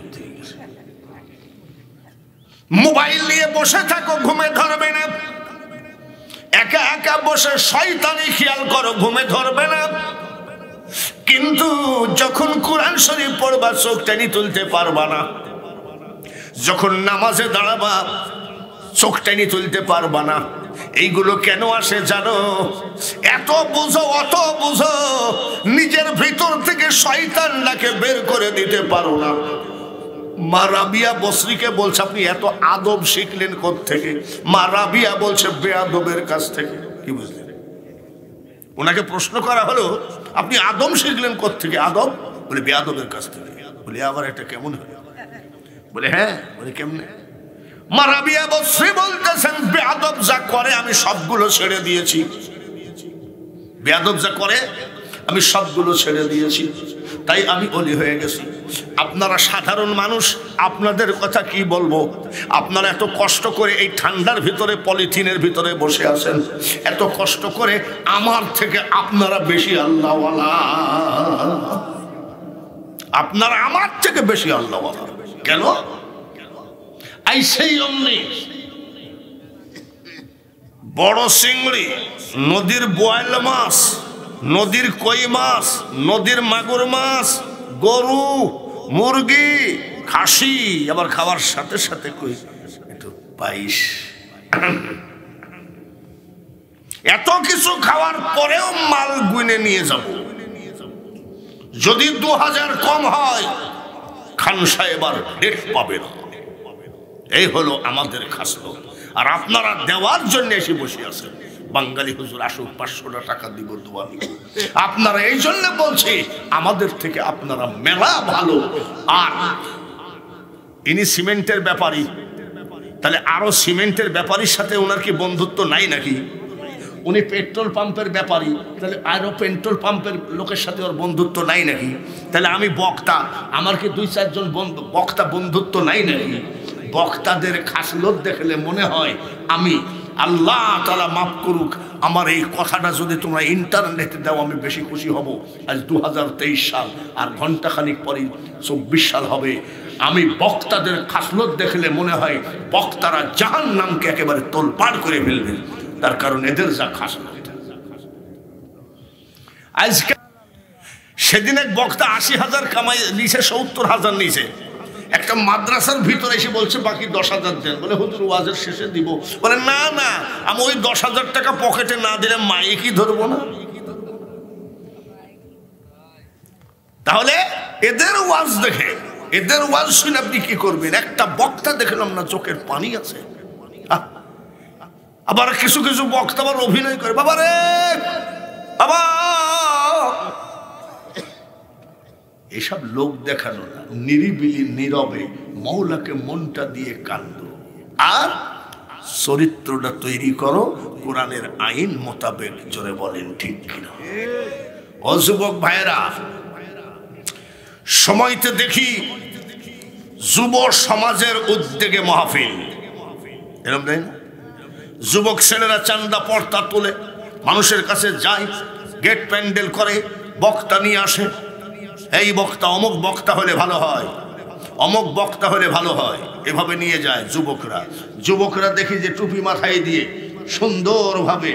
মোবাইল নিয়ে বসে থাকো, ঘুমে ধরবে না। একা একা বসে শয়তানি খেয়াল করো, ঘুমে ধরবে না। কিন্তু যখন কোরআন শরীফ পড়বা চোখ টেনে তুলতে পারবা না। যখন নামাজে দাঁড়াবা চোখ টেনে তুলতে পারবা না। এইগুলো কেন আসে জানো? এত বুঝো অত বুঝো, নিজের ভিতর থেকে শয়তানটাকে বের করে দিতে পারো না। মা রাবিয়া বসরিকে বলছে আপনি এত আদব শিখলেন কোত্থেকে? মা রাবিয়া বলছে বেয়াদবের কাছ থেকে। কি বুঝলেন? ওনাকে প্রশ্ন করা হলো আপনি আদব শিখলেন কোত্থেকে? আদব? বলে বেয়াদবের কাছ থেকে। বলে আবার এটা কেমন হলো? বলে হ্যাঁ। বলে কেমনে? মা রাবিয়া বসরি বলতেছেন বেয়াদব যা করে আমি সবগুলো ছেড়ে দিয়েছি। বেয়াদব যা করে আমি সবগুলো ছেড়ে দিয়েছি, তাই আমি ওলি হয়ে গেছি। আপনারা সাধারণ মানুষ, আপনাদের কথা কি বলবো? আপনারা এত কষ্ট করে এই ঠান্ডার ভিতরে পলিথিনের ভিতরে বসে আছেন, এত কষ্ট করে, আমার থেকে আপনারা বেশি আল্লাহওয়ালা। আপনারা আমার থেকে বেশি আল্লাহওয়ালা। কেন? এই সেই অমনি বড় চিংড়ি, নদীর বোয়াল মাছ, নদীর কই মাছ, নদীর মাগুর মাছ, গরু, মুরগি, খাসি, আবার খাওয়ার সাথে সাথে কই একটু পাইস। এত কিছু খাওয়ার পরেও মাল গুনে নিয়ে যাব। যদি দু হাজার কম হয় খান সাহেব আর ডেট পাবে না। এই হলো আমাদের খাসলত। আর আপনারা দেওয়ার জন্য এসে বসে আছেন। বাঙালি হুজুর আসুক, পাঁচশোটা টাকা দিব, দোয়া নিব। আপনারা এই জন্য বলছি আমাদের থেকে আপনারা মেলা ভালো। আর ইনি সিমেন্টের ব্যাপারী, তাহলে আরো সিমেন্টের ব্যাপারীর সাথে ওনার কি বন্ধুত্ব নাই নাকি? উনি পেট্রোল পাম্পের ব্যাপারী, তাহলে আরো পেট্রোল পাম্পের লোকের সাথে ওর বন্ধুত্ব নাই নাকি? তাহলে আমি বক্তা, আমার কি দুই চারজন বক্তা বন্ধুত্ব নাই নাকি? বক্তাদের খাসলত দেখলে মনে হয় আমি, আল্লাহ তাআলা মাফ করুক, আমার এই কথাটা যদি তোমরা ইন্টারনেটে দাও আমি বেশি খুশি হব। আজ দু হাজার তেইশ সাল, আর ঘন্টাখানিক পরে চব্বিশ সাল হবে। আমি বক্তাদের খাসলত দেখলে মনে হয় বক্তারা জাহান্নামকে একেবারে তোলপাড় করে ফেলবে। তার কারণ এদের যা খাসলত। আজকে সেদিন এক বক্তা আশি হাজার কামাই নিচে, সত্তর হাজার নিচে, একটা মাদ্রাসার ভিতরে এসে বলছে বাকি দশ হাজার দেন। বলে হুজুর ওয়াজের শেষে দিব। বলে না না, আমি ওই দশ হাজার টাকা পকেটে না দিলে মাইকই ধরবো না। তাহলে এদের ওয়াজ দেখে, এদের ওয়াজ শুনে আপনি কি করবেন? একটা বক্তা দেখলাম না চোখের পানি আছে। আবার কিছু কিছু বক্তা আবার অভিনয় করে, বাবা রে বাবা। এসব লোক দেখানো না, নিরিবিলি নীরবে মৌলাকে মনটা দিয়ে কান্দো, আর চরিত্রটা তৈরি করো কোরআনের আইন মোতাবেক। জোরে বলেন ঠিক কিনা? ও যুবক ভাইয়েরা, সময়তে দেখি যুব সমাজের উদ্যোগে মাহফিল, এরকম তাই না? যুবক ছেলেরা চান্দা পর্দা তোলে, মানুষের কাছে যায়, গেট প্যান্ডেল করে, বক্তা নিয়ে আসে। এই বক্তা অমুক বক্তা হলে ভালো হয়, অমুক বক্তা হলে ভালো হয়, এভাবে নিয়ে যায় যুবকরা। যুবকরা দেখি যে টুপি মাথায় দিয়ে সুন্দরভাবে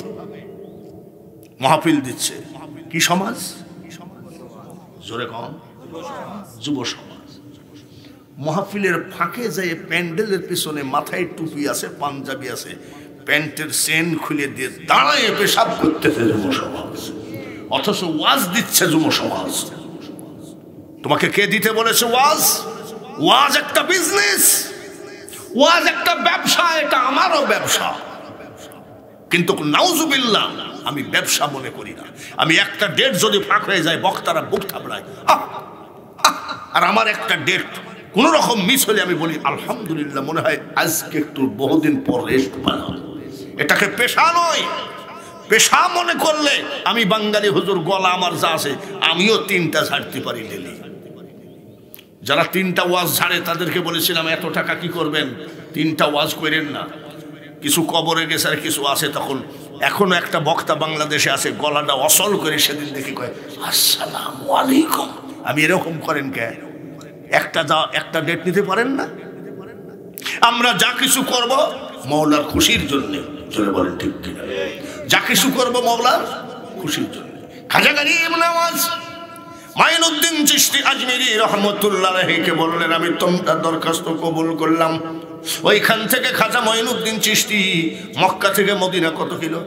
মাহফিল দিচ্ছে। কি সমাজ? জোরে কম, যুব সমাজ। মাহফিলের ফাঁকে যায় প্যান্ডেলের পিছনে মাথায় টুপি আছে, পাঞ্জাবি আছে, প্যান্টের চেন খুলে দিয়ে দাঁড়ায় পেশাব করতেছে যুব সমাজ। অথচ ওয়াজ দিচ্ছে যুব সমাজ। তোমাকে কে দিতে বলেছে ওয়াজ? ওয়াজ একটা বিজনেস, ওয়াজ একটা ব্যবসা। এটা আমারও ব্যবসা, কিন্তু নাউজুবিল্লাহ আমি ব্যবসা মনে করি না। আমি একটা ডেট যদি ফাঁক হয়ে যায় বক্তারা বুক থাবড়ায়, আর আমার একটা ডেট কোন রকম মিস হলে আমি বলি আলহামদুলিল্লাহ, মনে হয় আজকে একটু বহুদিন পর রেস্ট পেলাম। এটাকে পেশা নয়, পেশা মনে করলে আমি বাঙালি হুজুর, গলা আমার যা আছে আমিও তিনটা ছাড়তে পারি ডেলি। যারা তিনটা ওয়াজ ঝাড়ে তাদেরকে বলেছিলাম এত টাকা কি করবেন, তিনটা ওয়াজ করেন না। কিছু কবরে গেছে আর কিছু আছে, তখন এখনো একটা বক্তা বাংলাদেশে আছে গলাটা অসল করে, সেদিন দেখি কয় আসসালামু আলাইকুম। আমি এরকম করেন কে? একটা যা একটা ডেট নিতে পারেন না? আমরা যা কিছু করব মওলার খুশির জন্য, চলে বলেন ঠিক কিনা? যা কিছু করব মওলার খুশির জন্য। খাজা গরিব নওয়াজ মাইনুদ্দিন চিশতি আজমিরি রহমতুল্লাহ আলাইহিকে বললেন আমি তোমার দরখাস্ত কবুল করলাম। ওইখান থেকে খাজা মাইনুদ্দিন চিশতি মক্কা থেকে মদিনা কত কিলো?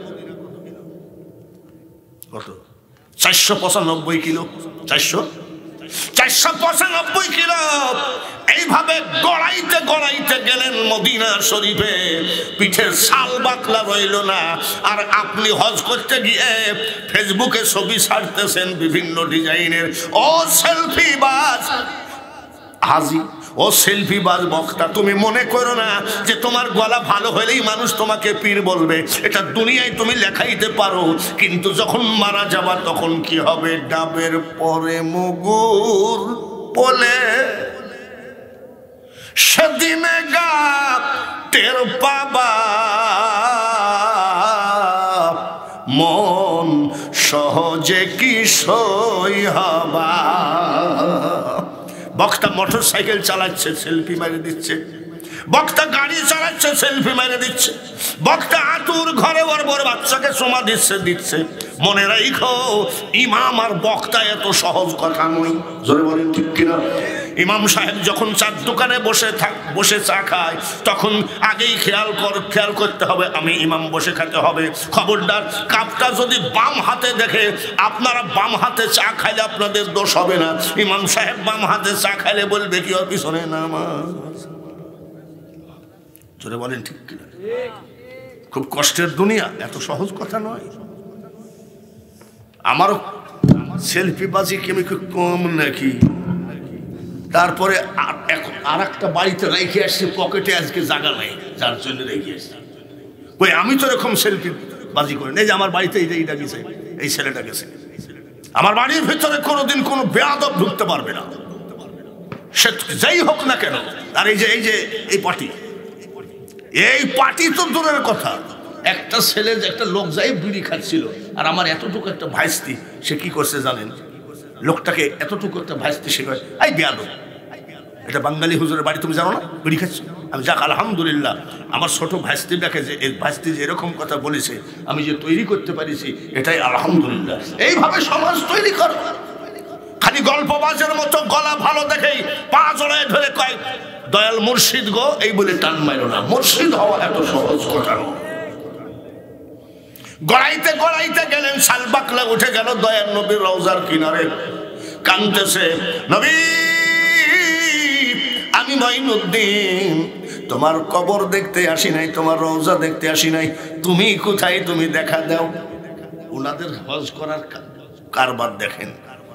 কত? চারশো পঁচানব্বই কিলো। চারশো চারশো পঁচানব্বই কিলো এইভাবে গড়াইতে গড়াইতে গেলেন মদিনা শরীফে। পিঠের শাল বাকলা রইল না। আর আপনি হজ করতে গিয়ে ফেসবুকে ছবি ছাড়তেছেন বিভিন্ন ডিজাইনের। ও সেলফি বাজ হাজি, ও সেলফি বাজ বক্তা, তুমি মনে করো না যে তোমার গলা ভালো হলেই মানুষ তোমাকে পীর বলবে। এটা দুনিয়ায় তুমি লেখাইতে পারো, কিন্তু যখন মারা যাবা তখন কি হবে? ডাবের পরে মুগুর বলে সেদিনে গা টের পাবা, মন সহজে কি সই হবা। বক্তা মোটর সাইকেল চালাচ্ছে, সেলফি মেরে দিচ্ছে। বক্তা গাড়ি চালাচ্ছে, সেলফি মেরে দিচ্ছে। বক্তা আতুর ঘরে ওর বড় বাচ্চাকে চুমা দিচ্ছে দিচ্ছে মনে রাখো, ইমাম আর বক্তা এত সহজ কথা নয়। জোরে বলেন ঠিক কিনা? ইমাম সাহেব যখন চার দোকানে বসে থাক বসে চা খায়, তখন আগেই খেয়াল কর খেয়াল করতে হবে আমি ইমাম বসে খেতে হবে। খবরদার, কাপটা যদি বাম হাতে দেখে আপনারা বাম হাতে চা খাইলে আপনাদের দোষ হবে না। ইমাম সাহেব বাম হাতে চা খাইলে বলবে কি ওর পিছনে নামাজ। জোরে বলেন ঠিক কিনা? খুব কষ্টের দুনিয়া, এত সহজ কথা নয়। আমারও সেলফি বাজি কেমি খুব কম নাকি। তারপরে আর একটা বাড়িতে রেখে আসছি পকেটে, আজকে জায়গা নাই যার জন্য রেখে আসছি। ওই আমি তো এরকম সেলফি বাজি করি এই যে আমার বাড়িতে এই যে এইটা গেছে, এই ছেলেটা গেছে। আমার বাড়ির ভিতরে কোনোদিন কোনো বেয়াদব ঢুকতে পারবে না, সে যাই হোক না কেন। আর এই যে এই যে এই পার্টি, এই পার্টি তো দূরের কথা। একটা ছেলে একটা লোক যাই বিড়ি খাচ্ছিল, আর আমার এতটুকু একটা ভাইস্তি, সে কি করছে জানেন? লোকটাকে এতটুকু একটা ভাইস্তি সে কয় এই বেয়াদব, এটা বাঙালি হুজুরের বাড়ি, তুমি জানো না বিড়ি খাচ্ছ? আমি যাক আলহামদুলিল্লাহ, আমার ছোট ভাইস্তিটাকে যে এই ভাইস্তি যে এরকম কথা বলেছে আমি যে তৈরি করতে পারিছি, এটাই আলহামদুলিল্লাহ। এইভাবে সমাজ তৈরি করো। খালি গল্পবাজের মতো গলা ভালো দেখেই পা জড়ায় ধরে কয় দয়াল মুর্শিদ গো, এই বলে টান মারো না। মুর্শিদ হওয়া এত সহজ কথা নয়। গড়াইতে গড়াইতে গেলেন, শালবাকলা উঠে গেল দয়াল নবীর রওজার কিনারে, কাঁদতেছে নবী আমি মাইনুদ্দিন তোমার কবর দেখতে আসি নাই, তোমার রওজা দেখতে আসি নাই, তুমি কোথায়? তুমি দেখা দাও। ওনাদের হজ করার কারবার দেখেন।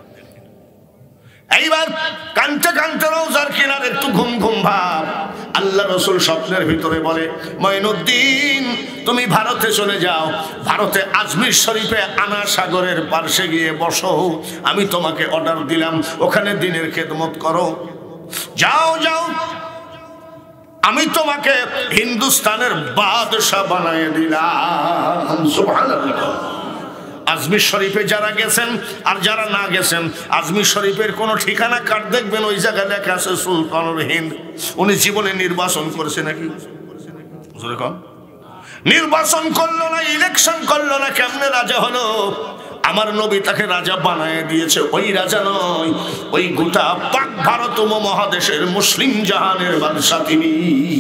এইবার কানতে কানতে রওজার কিনারে একটু ঘুম ঘুম ভাব। আল্লাহ রসুল স্বপ্নের ভিতরে বলে মাইনুদ্দিন তুমি ভারতে চলে যাও, ভারতে আজমির শরীফে আনা সাগরের পার্শ্বে গিয়ে বসো, আমি তোমাকে অর্ডার দিলাম ওখানে দিনের খেদমত করো। যাও যাও, আমি তোমাকে হিন্দুস্তানের বাদশা বানায় দিলাম। সুবহানাল্লাহ। আজমির শরীফে যারা গেছেন আর যারা না গেছেন, আজমির শরীফের কোনো ঠিকানা কার্ড দেখবেন ওই জায়গায় লেখা আছে সুলতানুল হিন্দ। উনি জীবনে নির্বাচন করেছে নাকি? নির্বাচন করলো না, ইলেকশন করলো না, কেমনে রাজা হলো? আমার নবী তাকে রাজা বানায় দিয়েছে। ওই রাজা নয়, ওই গোটা পাক ভারত মহাদেশের মুসলিম জাহানের বাদশা তিনি।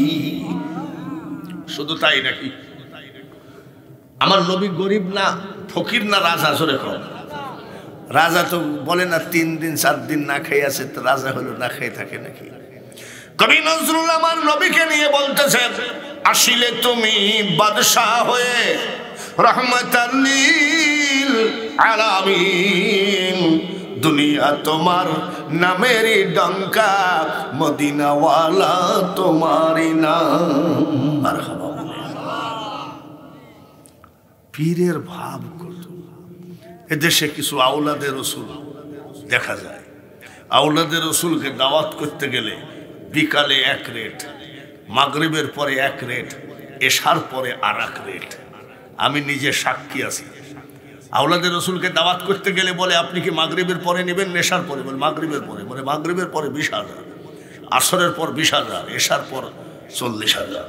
শুধু তাই নাকি? আমার নবী গরিব না ফকির না রাজা? জোরে কম। রাজা তো বলে না তিন দিন চার দিন না খেয়ে আছে, তো রাজা হলো না খেয়ে থাকে নাকি? কবি নজরুল আমার নবীকে নিয়ে বলতেছে আসিলে তুমি বাদশাহ হয়ে রহমাতাল লিল আলামিন, দুনিয়া তোমার নামেরই ডঙ্কা মদিনাওয়ালা তোমারই নাম। মারহাবা। পীরের ভাব কত। এদেশে কিছু আওলাদের রসুল দেখা যায়, আওলাদের রসুলকে দাওয়াত করতে গেলে বিকালে এক রেট, মাগরিবের পরে এক রেট, এশার পরে আর এক রেট। আমি নিজে সাক্ষী আছি। আওলাদের রসুলকে দাওয়াত করতে গেলে বলে আপনি কি মাগরিবের পরে নেবেন, এশার পরে? বলে মাগরিবের পরে। বলে মাগরিবের পরে বিশ হাজার, আসরের পর বিশ হাজার, এশার পর চল্লিশ হাজার।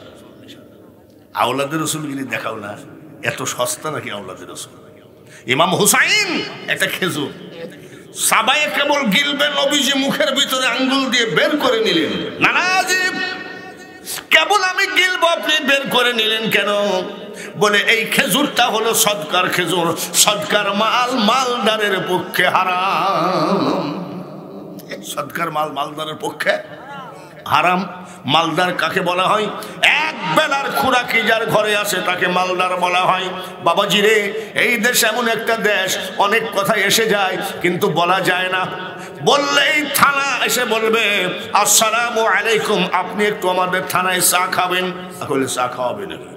আওলাদের রসুলগিরি দেখাও না, এত সস্তা নাকি আওলাদের রসুল? ইমাম হুসাইন একটা খেজুর সাবায়ে কেবল গিলবেন, নবীজি মুখের ভিতরে আঙ্গুল দিয়ে বের করে নিলেন। নানাজি কেবল আমি গিলবো, আপনি বের করে নিলেন কেন? বলে এই খেজুরটা হলো সদকার খেজুর, সদকার মাল মালদারের পক্ষে হারাম। সদকার মাল মালদারের পক্ষে হারাম। মালদার কাকে বলা হয়? এক বেলার খুরাকি যার ঘরে আসে তাকে মালদার বলা হয়। বাবাজি রে, এই দেশ এমন একটা দেশ, অনেক কথা এসে যায় কিন্তু বলা যায় না। বললেই থানা এসে বলবে আসসালামু আলাইকুম, আপনি একটু আমাদের থানায় চা খাবেন। তাহলে চা খাওয়াবে নাকি?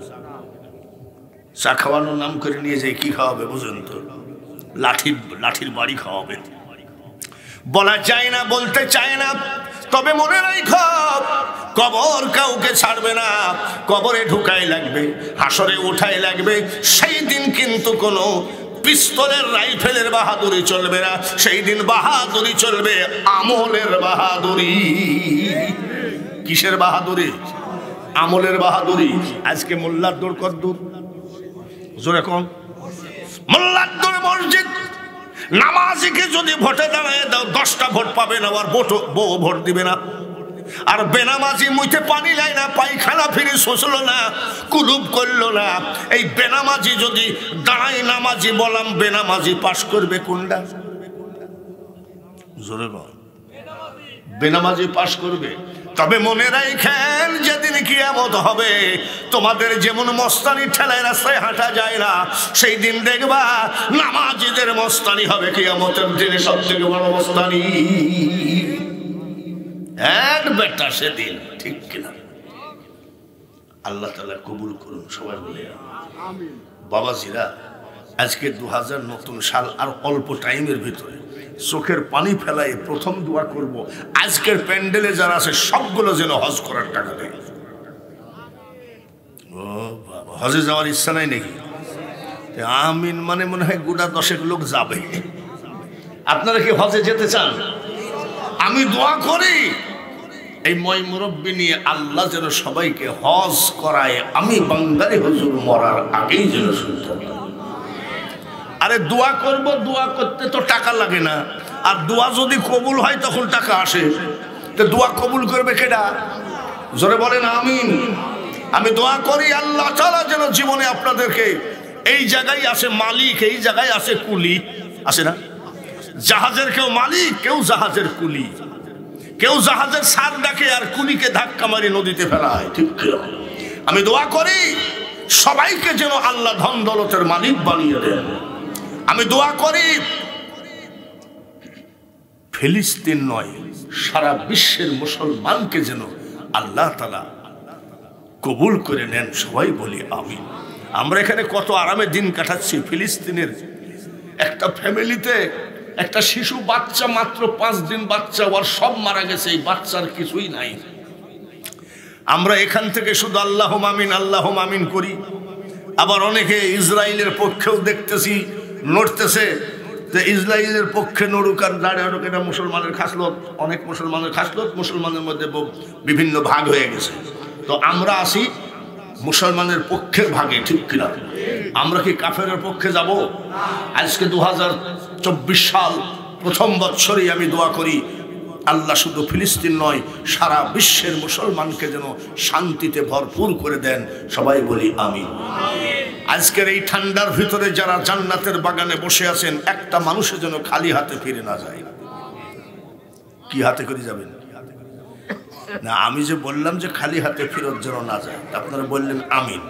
চা খাওয়ানোর নাম করে নিয়ে যাই, কি খাওয়াবে বুঝুন তো? লাঠির লাঠির বাড়ি খাওয়াবে। বলা যায় না, বলতে চায় না। তবে মনে রাখো, কবর কাউকে ছাড়বে না, কবরে ঢুকাই লাগবে, হাসরে উঠাই লাগবে। সেই দিন কিন্তু কোনো পিস্তলের রাইফেলের বাহাদুরি চলবে না, সেই দিন বাহাদুরি চলবে আমলের বাহাদুরি। কিসের বাহাদুরি? আমলের বাহাদুরি। আজকে মোল্লার দৌড় কত দূর? জোরে কোন মোল্লার দৌড় মসজিদ। নামাজিকে যদি ভোটে দাঁড়ায় দাও দশটা ভোট পাবে না, আর ভোট বউ ভোট দিবে না। আর বেনামাজি মুইতে পানি লাই না, পায়খানা ফিরে শোষলো না, কুলুপ করলো না। এই বেনামাজি যদি দাঁড়াই নামাজি বলাম, বেনামাজি পাশ করবে কোনটা? জোরে বল। বেনামাজি পাশ করবে। তবে মনে রাখেন, যেদিন কিয়ামত হবে, তোমাদের যেমন মস্তানি ঠেলায় রাস্তায় হাঁটা যায় না, সেই দিন দেখবা নামাজিদের মস্তানি হবে কিয়ামতের দিনে সব থেকে বড় মস্তানি। এক বেটা সেদিন, ঠিক কিনা? আল্লাহ তাআলা কবুল করুন, সবাই বলে আমিন। বাবাজিরা, আজকে দু হাজার নতুন সাল, আর অল্প টাইমের ভিতরে চোখের পানি ফেলায় প্রথম দোয়া করব, আজকের প্যান্ডেলে যারা আছে সবগুলো যেন হজ করার টাকা দেয়। ও বাবা, হজে যাওয়ার ইচ্ছা নাই নাকি? আমিন মানে মনে হয় গোটা দশেক লোক যাবে। আপনারা কি হজে যেতে চান? আমি দোয়া করি এই ময় মুরব্বী নিয়ে আল্লাহ যেন সবাইকে হজ করায়, আমি বাঙালি হুজুর মরার আগেই যেন শুনতে। আরে দোয়া করব, দোয়া করতে তো টাকা লাগে না, আর দোয়া যদি কবুল হয় তখন টাকা আসে। তো দোয়া কবুল করবে কেডা? জোরে বলেন আমিন। আমি দোয়া করি আল্লাহ তাআলা যেন জীবনে আপনাদেরকে, এই জায়গায় আছে মালিক, এই জায়গায় আছে কুলি, আছে না? জাহাজের কেউ মালিক, কেউ জাহাজের কুলি। কেউ জাহাজের সার ডাকে আর কুলিকে ধাক্কা মারি নদীতে ফেলায়, ঠিক কিনা? আমি দোয়া করি সবাইকে যেন আল্লাহ ধন দৌলতের মালিক বানিয়ে দেন। আমি দোয়া করি ফিলিস্তিন নয়, সারা বিশ্বের মুসলমানকে যেন আল্লাহ তাআলা কবুল করে নেন। সবাই বলি আমিন। আমরা এখানে কত আরামে দিন কাটাচ্ছি। ফিলিস্তিনের একটা ফ্যামিলিতে একটা শিশু বাচ্চা, মাত্র পাঁচ দিন বাচ্চা, ওর সব মারা গেছে, এই বাচ্চার কিছুই নাই। আমরা এখান থেকে শুধু আল্লাহুম আমিন আল্লাহুম আমিন করি। আবার অনেকে ইসরায়েলের পক্ষেও দেখতেছি নড়তেছে, যে ইসরায়েলের পক্ষে নড়ুক আর দাঁড়িয়ে নড়ুক, এটা মুসলমানের খাসলত। অনেক মুসলমানের খাসলত, মুসলমানের মধ্যে বিভিন্ন ভাগ হয়ে গেছে। তো আমরা আসি মুসলমানের পক্ষের ভাগে, ঠিক কিনা? আমরা কি কাফেরের পক্ষে যাব? আজকে দু হাজার চব্বিশ সাল, প্রথম বৎসরেই আমি দোয়া করি আল্লাহ শুধু ফিলিস্তিন নয়, সারা বিশ্বের মুসলমানকে যেন শান্তিতে ভরপুর করে দেন। সবাই বলি আমিন। আজকের এই ঠান্ডার ভিতরে যারা জান্নাতের বাগানে বসে আছেন, একটা মানুষের যেন খালি হাতে ফিরে না যায়। কি হাতে করে যাবেন? না, আমি যে বললাম যে খালি হাতে ফেরত যেন না যায়, আপনারা বললেন আমিন।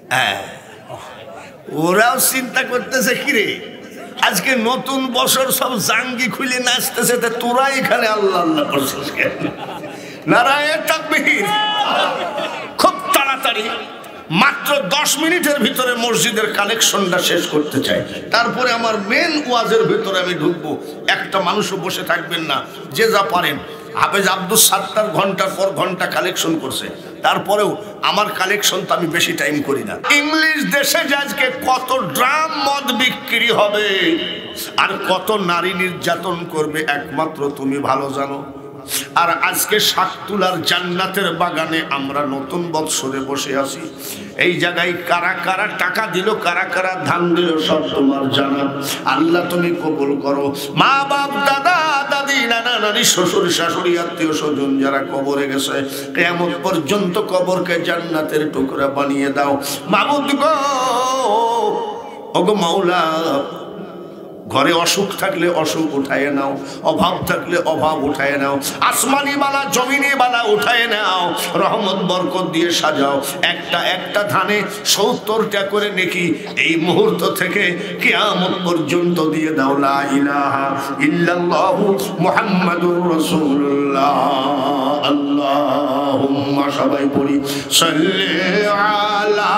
হ্যাঁ, ওরাও চিন্তা করতেছে কিরে আজকে নতুন বছর সব জাঙ্গি খুলে নাচতেছে, তা তোরা এখানে আল্লাহ আল্লাহ করছিস কেন? নারায়ণ তাকবীর। খুব তাড়াতাড়ি মাত্র দশ মিনিটের ভিতরে মসজিদের কালেকশনটা শেষ করতে চাই, তারপরে আমার মেন ওয়াজের ভিতরে আমি ঢুকবো। একটা মানুষও বসে থাকবেন না, যে যা পারেন। হাফেজ আব্দুল সাত্তার ঘন্টার পর ঘন্টা কালেকশন করছে, তারপরেও আমার কালেকশন তো আমি বেশি টাইম করি না। ইংলিশ দেশে যে আজকে কত ড্রাম মদ বিক্রি হবে আর কত নারী নির্যাতন করবে একমাত্র তুমি ভালো জানো। আর আজকে শাকতুলার জান্নাতের বাগানে আমরা নতুন বৎসরে বসে আছি। এই জায়গায় কারা কারা টাকা দিল, কারা কারা ধান দিল, সব তোমার জানা। আল্লাহ তুমি কবুল করো। মা বাপ, দাদা দাদি, নানা নানি, শ্বশুর শাশুড়ি, আত্মীয় স্বজন যারা কবরে গেছে, কিয়ামত পর্যন্ত কবরকে জান্নাতের টুকরা বানিয়ে দাও। মাবুদ গো, ওগো মাওলা, ঘরে অসুখ থাকলে অসুখ উঠায় নাও, অভাব থাকলে অভাব উঠায় নাও, আসমানি বালা জমিনি বালা উঠায় নাও, রহমত বরকত দিয়ে সাজাও। একটা একটা ধানে সত্তরটা করে নেকি এই মুহূর্ত থেকে কিয়ামত পর্যন্ত দিয়ে দাও। লা ইলাহা ইল্লাল্লাহু মুহাম্মাদুর রাসূলুল্লাহ। আল্লাহুম্মা, সবাই পড়ি, সাল্লি আলা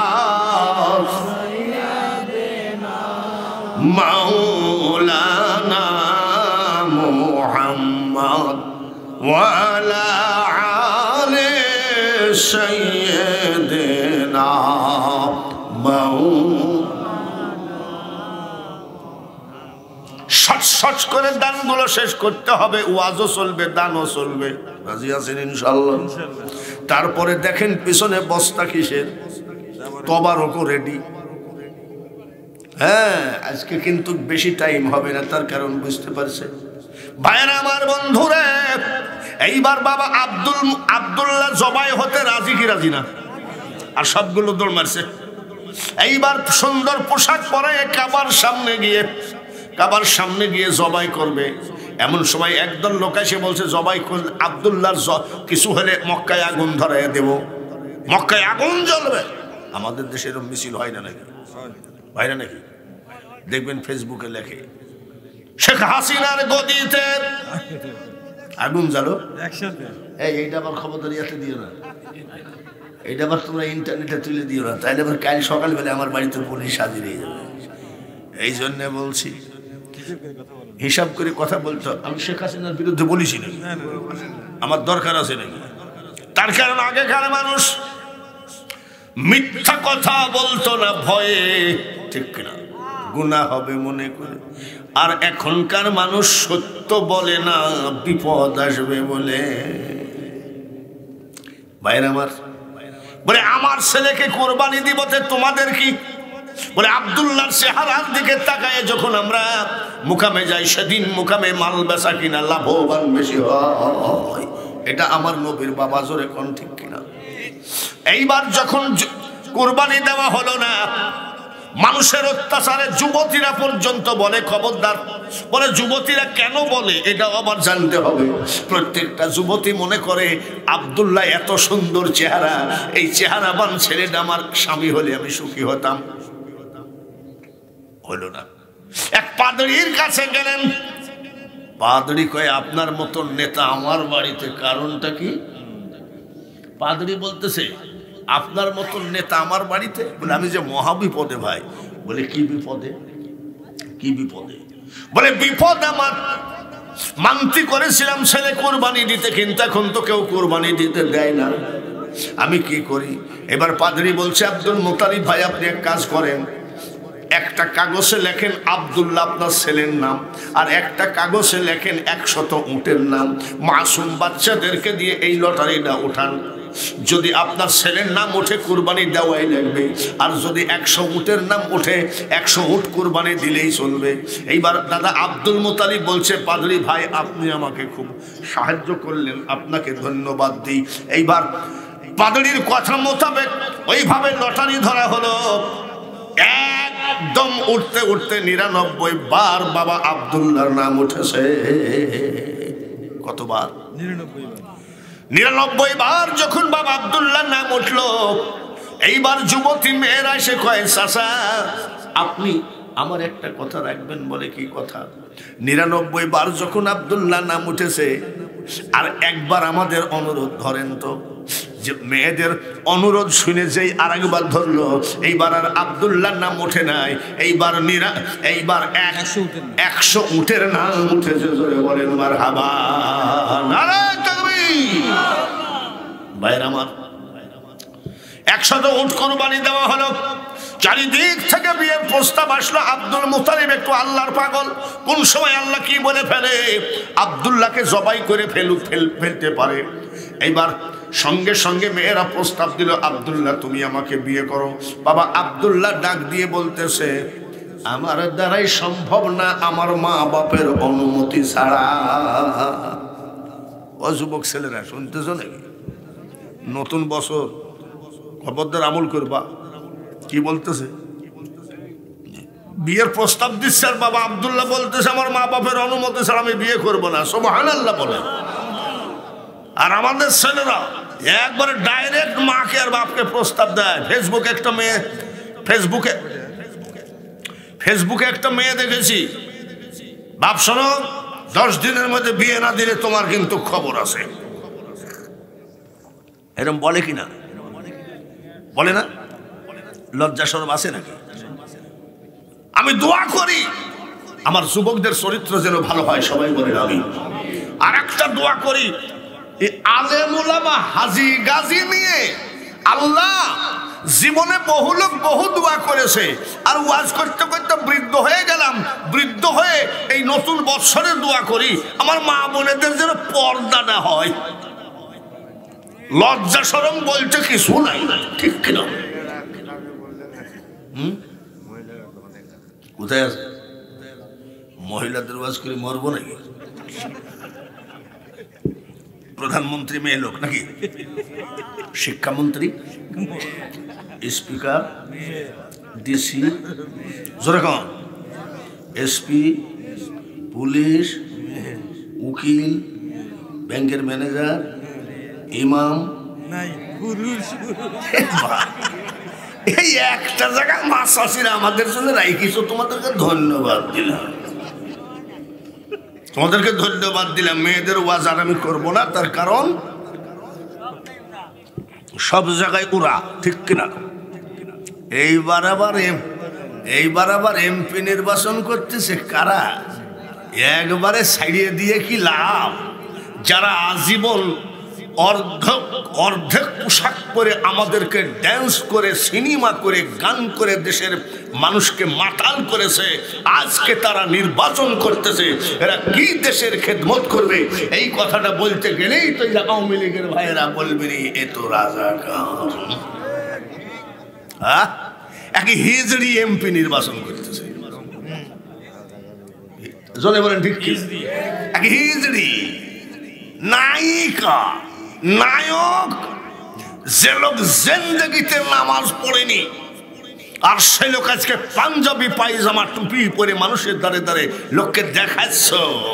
মাওলানা মুহাম্মদ ওয়া আলা আলি সাইয়্যিদিনা শট শট করে দানগুলো শেষ করতে হবে, ওয়াজও চলবে, দানও চলবে। রাজি আছেন ইনশাআল্লাহ? তারপরে দেখেন পিছনে বস্তা কিসের, তবারকও রেডি। হ্যাঁ, আজকে কিন্তু বেশি টাইম হবে না, তার কারণ বুঝতে পারছে ভাইরা আমার, বন্ধুরা। এইবার বাবা আব্দুল আব্দুল্লাহ জবাই হতে রাজি কি রাজি না? আর সবগুলো দৌড় মারছে। এইবার সুন্দর পোশাক পরে কাবার সামনে গিয়ে কাবার সামনে গিয়ে জবাই করবে। এমন সময় একদল লোক এসে বলছে, জবাই আব্দুল্লাহর কিছু হলে মক্কায় আগুন ধরাইয়া দেব, মক্কায় আগুন জ্বলবে। আমাদের দেশে এরকম মিছিল হয় না নাকি? হয় না নাকি? দেখবেন ফেসবুকে লেখে শেখ হাসিনার গদিতে আগুন জ্বালো। এই এইটা আবার খবরদারিয়াতে দিও না, এইটা আবার তোমরা ইন্টারনেটে তুলে দিও না, তাইলে আবার কাল সকালবেলা আমার বাড়িতে পুলিশ হাজির হয়ে যাবে। এই জন্যে বলছি, হিসাব করে কথা বলতো। আমি শেখ হাসিনার বিরুদ্ধে বলিছি নাকি? আমার দরকার আছে নাকি? তার কারণ আগেকার মানুষ মিথ্যা কথা বলতো না ভয়ে, ঠিক কিনা? গুনাহ হবে মনে করে। আর এখনকার মানুষ সত্য বলে না, বিপদ আসবে বলে। ভাইরা আমার, বলে আমার ছেলেকে কোরবানি দিব, তোমাদের কি? বলে আব্দুল্লাহর চেহারার দিকে তাকায় যখন আমরা মুকামে যাই, সেদিন মুকামে মাল বেচা কিনা লাভবান বেশি হয়। এটা আমার নবীর বাবা, জোরে কোন ঠিক কিনা? এইবার যখন কোরবানি দেওয়া হলো না, মানুষের অত্যাচারে যুবতীরা পর্যন্ত বলে, খবরদার। বলে যুবতীরা কেন বলে এটাও আবার জানতে হবে। প্রত্যেকটা যুবতী মনে করে আব্দুল্লাহ এত সুন্দর চেহারা, এই চেহারাবান ছেলেটা আমার স্বামী হলে আমি সুখী হতাম। হলো না। এক পাদরির কাছে গেলেন, পাদরি কয় আপনার মতন নেতা আমার বাড়িতে, কারণটা কি? পাদরি বলতেছে আপনার মতন নেতা আমার বাড়িতে? বলে আমি যে মহা বিপদে ভাই। বলে কি বিপদে? কি বিপদে? বলে বিপদ আমার, মানতি করেছিলাম ছেলে কোরবানি দিতে, কিন্তু এখন তো কেউ কোরবানি দিতে দেয় না, আমি কি করি? এবার পাদরি বলছে আব্দুল মুতালিব ভাই, আপনি এক কাজ করেন, একটা কাগজে লেখেন আব্দুল্লাহ আপনার ছেলের নাম, আর একটা কাগজে লেখেন একশত উটের নাম। মাসুম বাচ্চাদেরকে দিয়ে এই লটারিটা উঠান। যদি আপনার ছেলের নাম উঠে কুরবানি দেওয়াই লাগবে, আর যদি একশো উটের নাম উঠে একশো উট কুরবানি দিলেই চলবে। এইবার দাদা আব্দুল মুতালিব বলছে, পাদরি ভাই আপনি আমাকে খুব সাহায্য করলেন, আপনাকে ধন্যবাদ দিই। এইবার পাদরির কথা মোতাবেক ওইভাবে লটারি ধরা হলো। একদম উঠতে উঠতে নিরানব্বই বার বাবা আব্দুল্লাহর নাম উঠেছে। কতবার? নিরানব্বই বার। নিরানব্বই বার যখন বাবা আব্দুল্লাহর নাম উঠলো, এইবার যুবতী মেয়েরা এসে কয় চাচা আপনি আমার একটা কথা রাখবেন। বলে কি কথা? নিরানব্বই বার যখন আব্দুল্লাহ নাম উঠেছে আর একবার আমাদের অনুরোধ ধরেন তো। যে মেয়েদের অনুরোধ শুনে যেই আর একবার ধরলো, এইবার আর আব্দুল্লাহ নাম ওঠে নাই, এইবার নিরা এইবার একশো উটের নাম উঠেছে। বলেন মারহাবা। নারায়ে তাকবীর। ভাইরা আমার, একশত উট কোরবানি দেওয়া হলো। চারিদিক থেকে বিয়ের প্রস্তাব আসলো। আব্দুল মুতালিব একটু আল্লাহর পাগল, কোন সময় আল্লাহ কি বলে ফেলে, আব্দুল্লাহকে জবাই করে ফেলু ফেল ফেলতে পারে। এইবার সঙ্গে সঙ্গে মেয়েরা প্রস্তাব দিল, আব্দুল্লাহ তুমি আমাকে বিয়ে করো। বাবা আব্দুল্লাহ ডাক দিয়ে বলতেছে আমার দ্বারাই সম্ভব না, আমার মা বাপের অনুমতি ছাড়া। ও যুবক ছেলেরা শুনতেছ নাকি? নতুন বছর খবরদার আমল করবা। কি বলতেছে? বিয়ের প্রস্তাব দিচ্ছে আর বাবা আব্দুল্লাহ বলতেছে আমার মা বাপের অনুমতি ছাড়া আমি বিয়ে করবো না। সুবহানাল্লাহ বলে। আর আমাদের ছেলেরা একবারে ডাইরেক্ট মাকে আর বাপকে প্রস্তাব দেয়। ফেসবুকে একটা মেয়ে ফেসবুকে ফেসবুকে একটা মেয়ে দেখেছি, বাপ শোনো দশ দিনের মধ্যে বিয়ে না দিলে তোমার কিন্তু খবর আছে। এরকম বলে কিনা? বলে না? লজ্জা শরম আছে নাকি? আমি দোয়া করি আমার যুবকদের চরিত্র যেন ভালো হয়, সবাই বলেন আমি। আর একটা দোয়া করি, আলেম ওলামা হাজি গাজী নিয়ে আল্লাহ জীবনে বহু লোক বহু দোয়া করেছে, আর ওয়াজ করতে করতে বৃদ্ধ হয়ে গেলাম। বৃদ্ধ হয়ে এই নতুন বৎসরে দোয়া করি আমার মা বোনেদের যেন পর্দাটা হয়। লজ্জা শরম বলতে কিছু নাই, ঠিক কিনা? হম কোথায় আছে? মহিলাদের ওয়াজ করে মরবো নাকি? প্রধানমন্ত্রী মেয়ে লোক নাকি? শিক্ষামন্ত্রী, স্পিকার, ডিসি, জোরে কন, এসপি, পুলিশ, উকিল, ব্যাংকের ম্যানেজার, ইমাম, এই একটা জায়গায় মাছ আসিরা আমাদের জন্য রাইকিছো। তোমাদেরকে ধন্যবাদ দিলাম, তোমাদেরকে ধন্যবাদ দিলাম। মেয়েদের ওয়াজ আর আমি করবো না, তার কারণ সব জায়গায় ওরা, ঠিক কিনা? এইবার আবার এইবার আবার এমপি নির্বাচন করতেছে কারা? একবারে ছাড়িয়ে দিয়ে কি লাভ? যারা আজীবন অর্ধেক অর্ধেক পোশাক পরে আমাদেরকে ড্যান্স করে, সিনেমা করে, গান করে দেশের মানুষকে মাতাল করেছে, আজকে তারা নির্বাচন করতেছে। এরা কি দেশের খেদমত করবে? এই কথাটা বলতে গেলেই তো আওয়ামী লীগের ভাইয়েরা বলবেন এ তো রাজাকার। হ্যাঁ, এক হিজড়ি এমপি নির্বাচন করতেছে। জলে বলেন ঠিক কি? এক হিজড়ি নায়িকা, নায়ক, যে লোক জিন্দেগিতে নামাজ পড়েনি, আর সে লোক আজকে পাঞ্জাবি পায়জামা টুপি পরে মানুষের দ্বারে দ্বারে লোককে দেখাচ্ছ।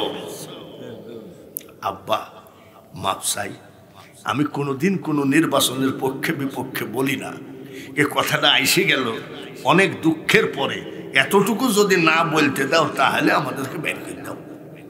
আব্বা মাপ চাই, আমি কোনোদিন কোনো নির্বাচনের পক্ষে বিপক্ষে বলি না। এ কথাটা আইসে গেল অনেক দুঃখের পরে। এতটুকু যদি না বলতে দাও তাহলে আমাদেরকে বের করে দাও,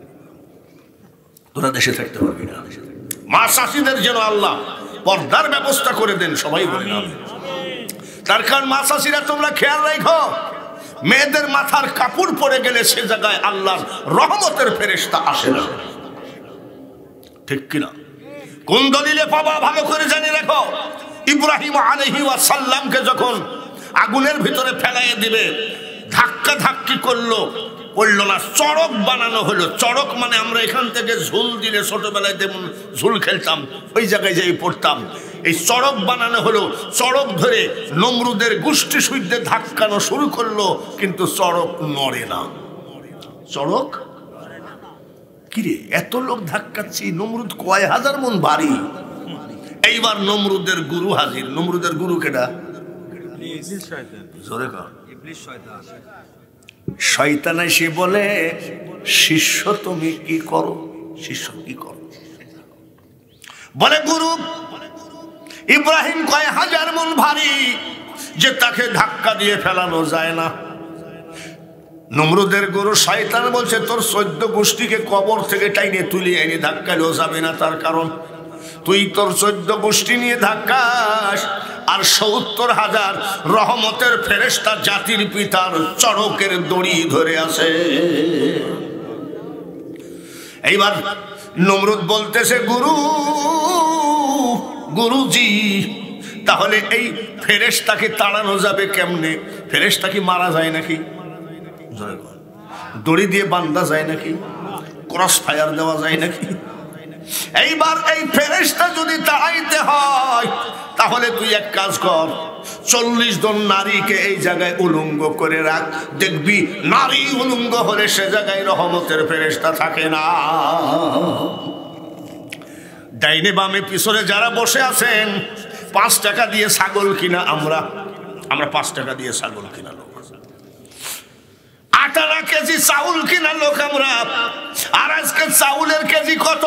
তোরা দেশে থাকতে পারবি না। মা চাষিদের যেন আল্লাহ পর্দার ব্যবস্থা করে দেন, সবাই বলেন আমিন। তার কারণ মা চাষিরা তোমরা খেয়াল রাখো, মেয়েদের মাথার কাপড় পরে গেলে সে জায়গায় আল্লাহর রহমতের ফেরেশতা আসে না, ঠিক কিনা? কোন দলিলে পাবা ভালো করে জানি রাখো। ইব্রাহিম আলাইহিস সালামকে যখন আগুনের ভিতরে ফেলাইয়ে দিবে, ধাক্কা ধাক্কি করলো, পড়লো না, চড়ক বানানো হলো। চড়ক মানে আমরা এখান থেকে ঝুল দিলে ছোটবেলায় যেমন ঝুল খেলতাম, ওই জায়গায় যাই পড়তাম। এই চড়ক বানানো হলো, চড়ক ধরে নমরুদের গোষ্ঠী সূর্যে ধাক্কানো শুরু করলো, কিন্তু চড়ক নড়ে না। চড়ক কিরে এত লোক ধাক্কাচ্ছি, নমরুদ কয় হাজার মন ভারী। এইবার নমরুদের গুরু হাজির। নমরুদের গুরু কেডা? জোরে কর। শয়তান এসে বলে শিষ্য তুমি কি করো? শিষ্য কি করো? বলে গুরু ইব্রাহিম কয় হাজার মন ভারী যে তাকে ধাক্কা দিয়ে ফেলানো যায় না। নমরুদের গুরু শয়তান বলছে তোর চোদ্দ গোষ্ঠীকে কবর থেকে টাইনে তুলে এনে ধাক্কালেও যাবে না, তার কারণ তুই তোর চোদ্দ গোষ্ঠী নিয়ে ধাক্কাস আর সত্তর হাজার রহমতের ফেরেশতা জাতির পিতার চড়কের দড়ি ধরে আছে। এইবার নমরুদ বলতেছে গুরু গুরুজি তাহলে এই ফেরেশতাকে তাড়ানো যাবে কেমনে? ফেরেশতা কি মারা যায় নাকি? দড়ি দিয়ে বান্ধা যায় নাকি? ক্রস ফায়ার দেওয়া যায় নাকি? এইবার এই ফেরেশতা যদি তাড়াইতে হয় তাহলে তুই এক কাজ কর, চল্লিশ জন নারীকে এই জায়গায় উলঙ্গ করে রাখ, দেখবি নারী উলঙ্গ হলে সে জায়গায় রহমতের ফেরেশতা থাকে না। ডাইনে বামে পিছনে যারা বসে আছেন, পাঁচ টাকা দিয়ে ছাগল কিনা আমরা আমরা পাঁচ টাকা দিয়ে ছাগল কিনা লোক, আটানা কেজি চাউল কিনা লোক আমরা। আর আজকে চাউলের কেজি কত?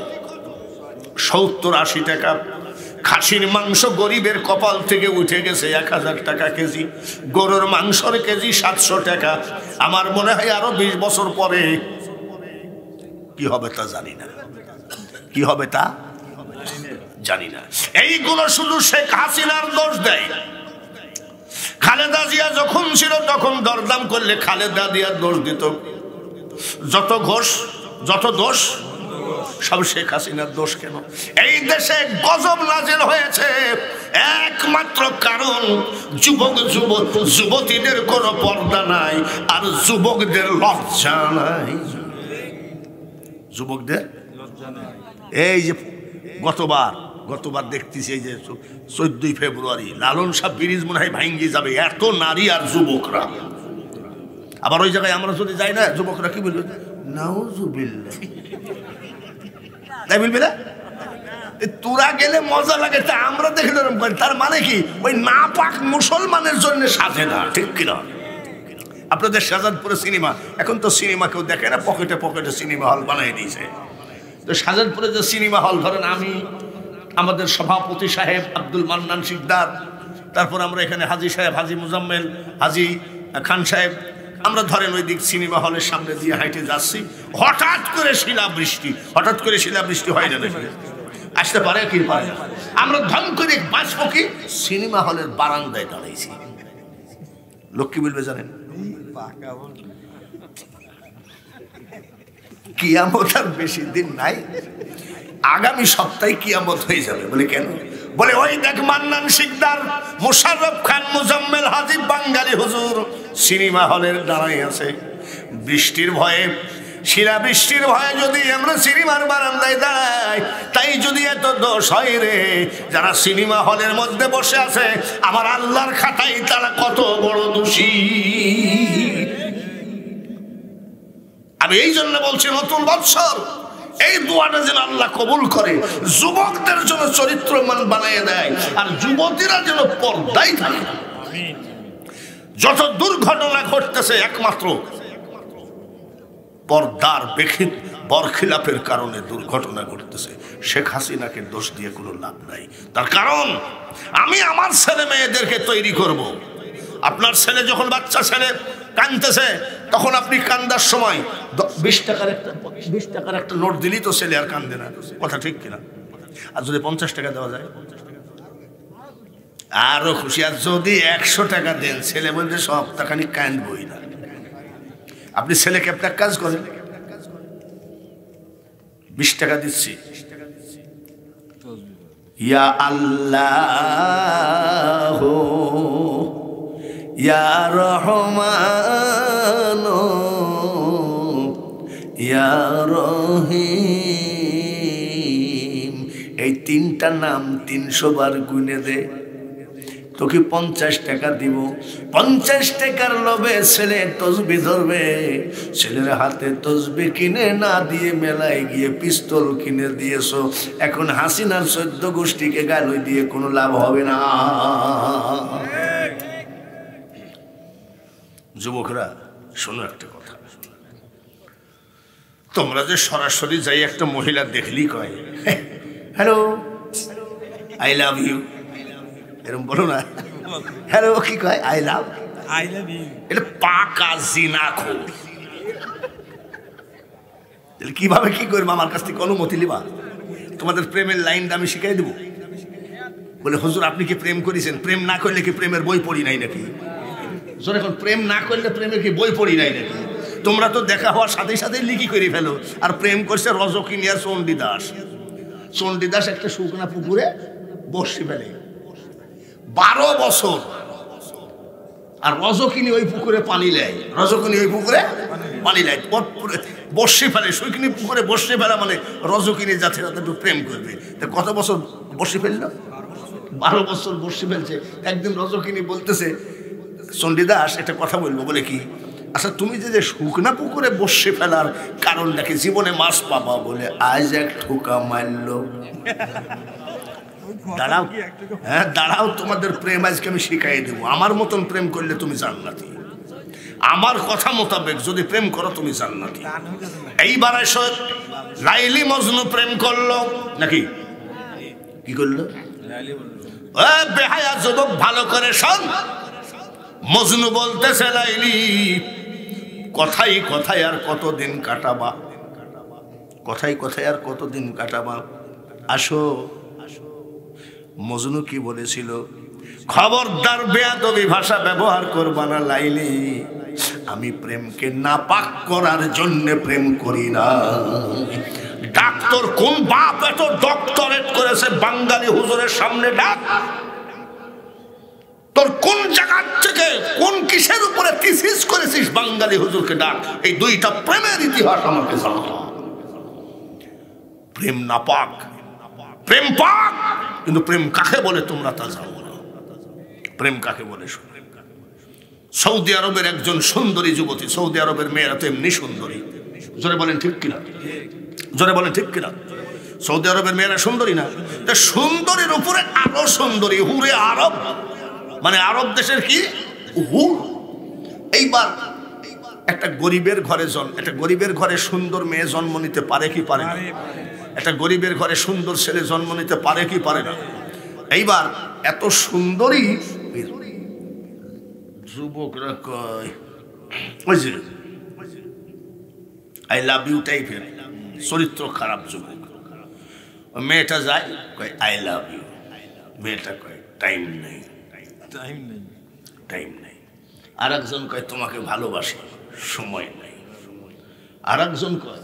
সত্তর আশি টাকা। খাসির মাংস গরিবের কপাল থেকে উঠে গেছে এক হাজার টাকা কেজি, গরুর মাংসের কেজি সাতশো টাকা। আমার মনে হয় আরো বিশ বছর পরে কি হবে তা জানি না, কি হবে তা জানি না। এইগুলো শুধু শেখ হাসিনার দোষ দেয়। খালেদা জিয়া যখন ছিল তখন দরদাম করলে খালেদা জিয়ার দোষ দিত। যত ঘোষ যত দোষ সব শেখ হাসিনার দোষ। কেন এই দেশে গজব নাযিল হয়েছে? একমাত্র কারণ যুবক যুবক যুবতীদের কোনো পর্দা নাই আর যুবকদের লজ্জা নাই। যুবকদের এই যে গতবার গতবার দেখতেছি এই যে চোদ্দই ফেব্রুয়ারি লালন সাহেব ব্রিজ মনে হয় ভাঙ্গি যাবে, এত নারী আর যুবকরা। আবার ওই জায়গায় আমরা যদি যাই না, যুবকরা কি বলবে? নাউজুবিল্লাহ, তাই বলবি না? তোরা গেলে মজা লাগে, তা আমরা দেখে তার মানে কি ওই নাপাক মুসলমানের জন্য সাজে না, ঠিক কিনা? আপনাদের শাহজাদপুরে সিনেমা, এখন তো সিনেমা কেউ দেখে না, পকেটে পকেটে সিনেমা হল বানিয়ে দিয়েছে। তো শাহজাদপুরে যে সিনেমা হল, ধরেন আমি, আমাদের সভাপতি সাহেব আব্দুল মান্নান শিকদার, তারপর আমরা এখানে হাজি সাহেব, হাজি মুজাম্মেল, হাজি খান সাহেব, আমরা ধরেন ওই দিক সিনেমা হলের সামনে দিয়ে হাইটে যাচ্ছি, হঠাৎ করে শিলাবৃষ্টি, হঠাৎ করে শিলাবৃষ্টি হয় না, আসতে পারে কি পারে? আমরা ধন করে বাঁচবো কি? সিনেমা হলের বারান্দায় দাঁড়াইছি। লোক কি বলবে জানেন? কিয়ামত আর বেশি দিন নাই, আগামী সপ্তাহে কিয়ামত হয়ে যাবে। বলে কেন? বলে ওই দেখ মান্নান শিকদার, মোশাররফ খান, মুজাম্মেল, হাজি বাঙ্গালী হুজুর সিনেমা হলের দাঁড়াই আছে। বৃষ্টির ভয়ে, শিলা বৃষ্টির ভয়ে যদি আমরা সিনেমার বারান্দায় দাঁড়াই, তাই যদি এত দোষ হয় রে, যারা সিনেমা হলের মধ্যে বসে আছে আমার আল্লাহর খাতায় তারা কত বড় দোষী। আমি এই জন্য বলছি নতুন বৎসর এই দোয়াটা যেন আল্লাহ কবুল করে, যুবকদের জন্য চরিত্রমান বানিয়ে দেয়, আর যুবতীরা যেন পর্দায় থাকে। যত দুর্ঘটনা ঘটতেছে একমাত্র পর্দার বরখিলাফের কারণে দুর্ঘটনা ঘটতেছে। শেখ হাসিনাকে দোষ দিয়ে কোনো লাভ নাই। তার কারণ আমি আমার ছেলে মেয়েদেরকে তৈরি করব। আপনার ছেলে যখন বাচ্চা ছেলে কাঁদতেছে, তখন আপনি কান্দার সময় বিশ টাকার একটা বিশ টাকার একটা নোট দিলি তো ছেলে আর কান্দে না, কথা ঠিক কিনা? আর যদি পঞ্চাশ টাকা দেওয়া যায় আরো খুশি। আর যদি একশো টাকা দেন, ছেলে বলছে সপ্তাহখানি কাঁদবই না। আপনি ছেলেকে একটা কাজ করেন, বিশ টাকা দিচ্ছি, ইয়া আল্লাহ ইয়া রহমান ইয়া রহিম, এই তিনটা নাম তিনশো বার গুনে দে, তোকে পঞ্চাশ টাকা দিব। পঞ্চাশ টাকার লোভে ছেলে তসবি ধরবে, ছেলের হাতে তসবি কিনে না দিয়ে মেলায় গিয়ে পিস্তল কিনে দিয়েছো। এখন হাসিনার চোদ্দ গোষ্ঠীকে গালি দিয়ে কোনো লাভ হবে না। যুবকরা শোনো একটা কথা, তোমরা যে সরাসরি যাই একটা মহিলা দেখলি কয় হ্যালো আই লাভ ইউ, এরকম বলো না। হ্যালো কি কয়? I love I love you. এটা পাকা জিনাখোর। কিভাবে কি করবো? আমার কাছ থেকে অনুমতি লিবা? তোমাদের প্রেমের লাইনটা আমি শিখাই দেবো? বলে হুজুর আপনি কি প্রেম করেছেন? প্রেম না করলে কি প্রেমের বই পড়ি নাই নাকি? এখন প্রেম না করলে প্রেমের কি বই পড়ি নাই নাকি? তোমরা তো দেখা হওয়ার সাথে সাথে লিখি করে ফেলো। আর প্রেম করছে রজকিনী আর চণ্ডীদাস। চণ্ডীদাস একটা শুকনা পুকুরে বসে ফেলে বারো বছর, আর রজকিনী ওই পুকুরে পানি নেয়। রজকিনী ওই পুকুরে পানি নেয়, বসে ফেলে। শুকনি পুকুরে বসে ফেলা মানে রজকিনী যাচ্ছে যাতে একটু প্রেম করবে। তা কত বছর বসে ফেললো? বারো বছর বসে ফেলছে। একদিন রজকিনী বলতেছে, চণ্ডীদাস একটা কথা বলবো। বলে কি? আচ্ছা তুমি যে যে শুকনা পুকুরে বসে ফেলার কারণটা কি? জীবনে মাছ পাবা বলে আজ এক ঠোকা মারলো। দাঁড়াও, হ্যাঁ দাঁড়াও, তোমাদের প্রেম আজকে আমি শিখাই দেবো। আমার মতন প্রেম করলে তুমি জান্নাতি। আমার কথা মোতাবেক যদি প্রেম করো তুমি জান্নাতি। এইবার এসো, লাইলি মজনু প্রেম করলো নাকি? কি করলো? বেহায়া যুবক ভালো করে শোন। মজনু বলতেছে, লাইলি কথাই কথায় আর কতদিন কাটাবা, কথাই কথায় আর কতদিন কাটাবা, আসো। মজনু কি বলেছিল? খবরদার বেয়াদবি ভাষা ব্যবহার করবা না লাইলি। আমি প্রেমকে নাপাক করার জন্য প্রেম করি না। ডাক্তার কোন বাপ এত ডক্টরেট করেছে বাঙালি হুজুরের সামনে ডাক? তোর কোন জায়গা থেকে কোন কিসের উপরে থিসিস করেছিস বাঙালি হুজুরকে ডাক? এই দুইটা প্রেমের ইতিহাস আমাকে জানা। প্রেম নাপাক, প্রেম পাক, কিন্তু প্রেম কাকে বলে তোমরা তা জানো না। প্রেম কাকে বলে? সৌদি আরবের একজন সুন্দরী যুবতী, সৌদি আরবের মেয়েরা তো এমনি সুন্দরী, জোরে বলেন ঠিক কিনা? জোরে বলেন ঠিক কিনা? সৌদি আরবের মেয়েরা সুন্দরী না? সুন্দরীর উপরে আরো সুন্দরী, হুরে আরব, মানে আরব দেশের কি হুর। এইবার একটা গরিবের ঘরে জন্ম, একটা গরিবের ঘরে সুন্দর মেয়ে জন্ম নিতে পারে কি পারে না? একটা গরিবের ঘরে সুন্দর ছেলে জন্ম নিতে পারে কি পারে না? এইবার এত সুন্দরী যুবকরা কয়, ওই যে আই লাভ ইউ টাইপের চরিত্র খারাপ যুবক। মেয়েটা যায় কয় আই লাভ ইউ, মেয়েটা কয় টাইম নেই, টাইম নেই, টাইম নেই। আর একজন কয় তোমাকে ভালোবাসি, সময় নেই। আর একজন কয়,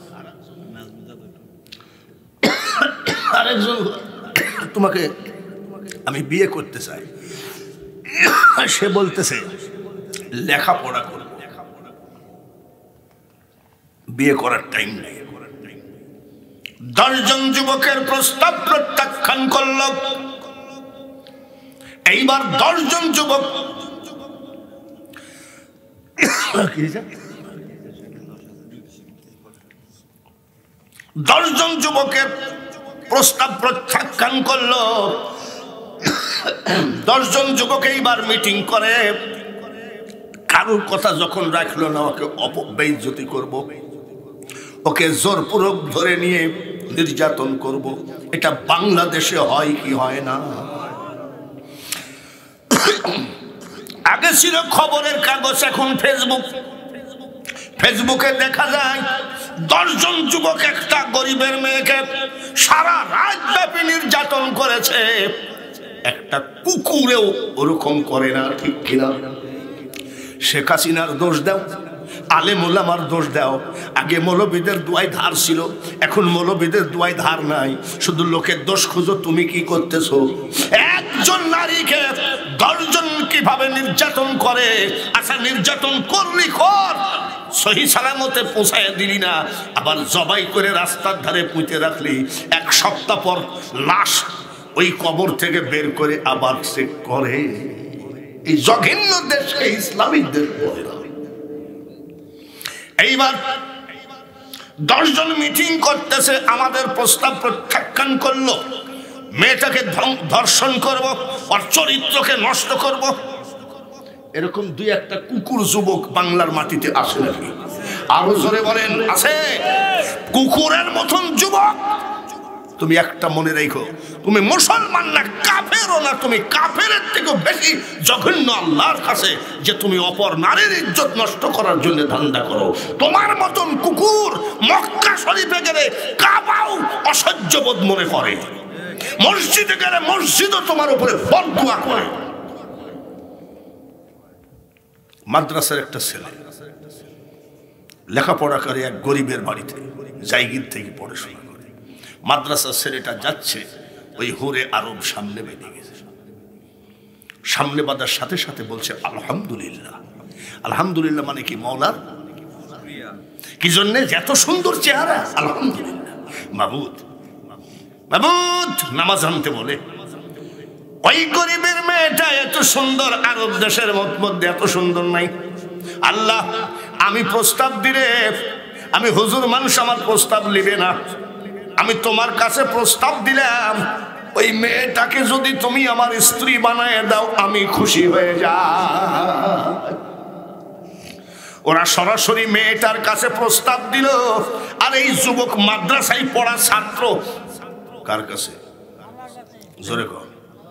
আরেকজন তোমাকে আমি বিয়ে করতে চাই। সে বলতেছে লেখাপড়া করব, বিয়ে করার টাইম নেই। দশজন যুবকের প্রস্তাব প্রত্যাখ্যান করল। এইবার দশজন যুবক দশজন যুবকের প্রস্তাব প্রত্যাখ্যান করলো। দশজন যুবক এইবার মিটিং করে, কারোর কথা যখন রাখলো না ওকে অপবেইজ্জতি করব, ওকে জোরপূর্বক ধরে নিয়ে নির্যাতন করব। এটা বাংলাদেশে হয় কি হয় না? আগে ছিল খবরের কাগজ, এখন ফেসবুক। ফেসবুকে দেখা যায় দশজন যুবক একটা গরিবের মেয়েকে সারা রাত ব্যাপী নির্যাতন করেছে। একটা কুকুরেও ওরকম করে না, ঠিক কিনা? শেখ হাসিনার দোষ দাও, আলেম ওলামার দোষ দাও। আগে মৌলবীদের দুয়ায় ধার ছিল, এখন মৌলবীদের দুয়ায় ধার নাই। শুধু লোকের দোষ খুঁজো, তুমি কি করতেছো? একজন নারীকে দশজন কিভাবে নির্যাতন করে? আচ্ছা নির্যাতন করলি কর, সহি সালামতে পৌঁছায় দিলি না, আবার জবাই করে রাস্তার ধারে পুঁতে রাখলি। এক সপ্তাহ পর লাশ ওই কবর থেকে বের করে আবার সে করে। এই জঘন্য দেশকে ইসলামিক দেশ বলে না। এইবার দশজন মিটিং করতেছে, আমাদের প্রস্তাব প্রত্যাখ্যান করলো। মেয়েটাকে ধর্ষণ করব, আর চরিত্রকে নষ্ট করব। এরকম দুই একটা কুকুর যুবক বাংলার মাটিতে আসে নাকি? আরো জোরে বলেন আছে? কুকুরের মতন যুবক তুমি একটা মনে রেখো, তুমি মুসলমান না কাফেরও না, তুমি কাফেরের থেকেও বেশি জঘন্য আল্লাহর কাছে যে তুমি অপর নারীর ইজ্জত নষ্ট করার জন্য ধান্দা করো। তোমার মতন কুকুর মক্কা শরীফে গেলে কাবাও অসহ্য বোধ মনে করে, মসজিদে গেলে মসজিদও তোমার উপরে বদদুয়া করে। মাদ্রাসার একটা ছেলে লেখাপড়া করে এক গরিবের বাড়িতে, জায়গির থেকে পড়াশোনা করে। মাদ্রাসার ছেলেটা যাচ্ছে, ওই হুরে আরব সামনে বেঁধে গেছে। সামনে বাঁধার সাথে সাথে বলছে আলহামদুলিল্লাহ। আলহামদুলিল্লাহ মানে কি? মওলার কি জন্যে? এত সুন্দর চেহারা, আলহামদুলিল্লাহ। মাবুদ মাবুদ নামাজ আনতে বলে। ওই গরিবের মেয়েটা এত সুন্দর, আরব দেশের মধ্যে এত সুন্দর নাই। আল্লাহ আমি প্রস্তাব দিলে, আমি হুজুর মানুষ, আমার প্রস্তাব নিবে না, আমি তোমার কাছে প্রস্তাব দিলাম, ওই মেয়েটাকে যদি তুমি আমার স্ত্রী বানায় দাও আমি খুশি হয়ে যাই। ওরা সরাসরি মেয়েটার কাছে প্রস্তাব দিল। আর এই যুবক মাদ্রাসায় পড়া ছাত্র কার কাছে? জোরে কর।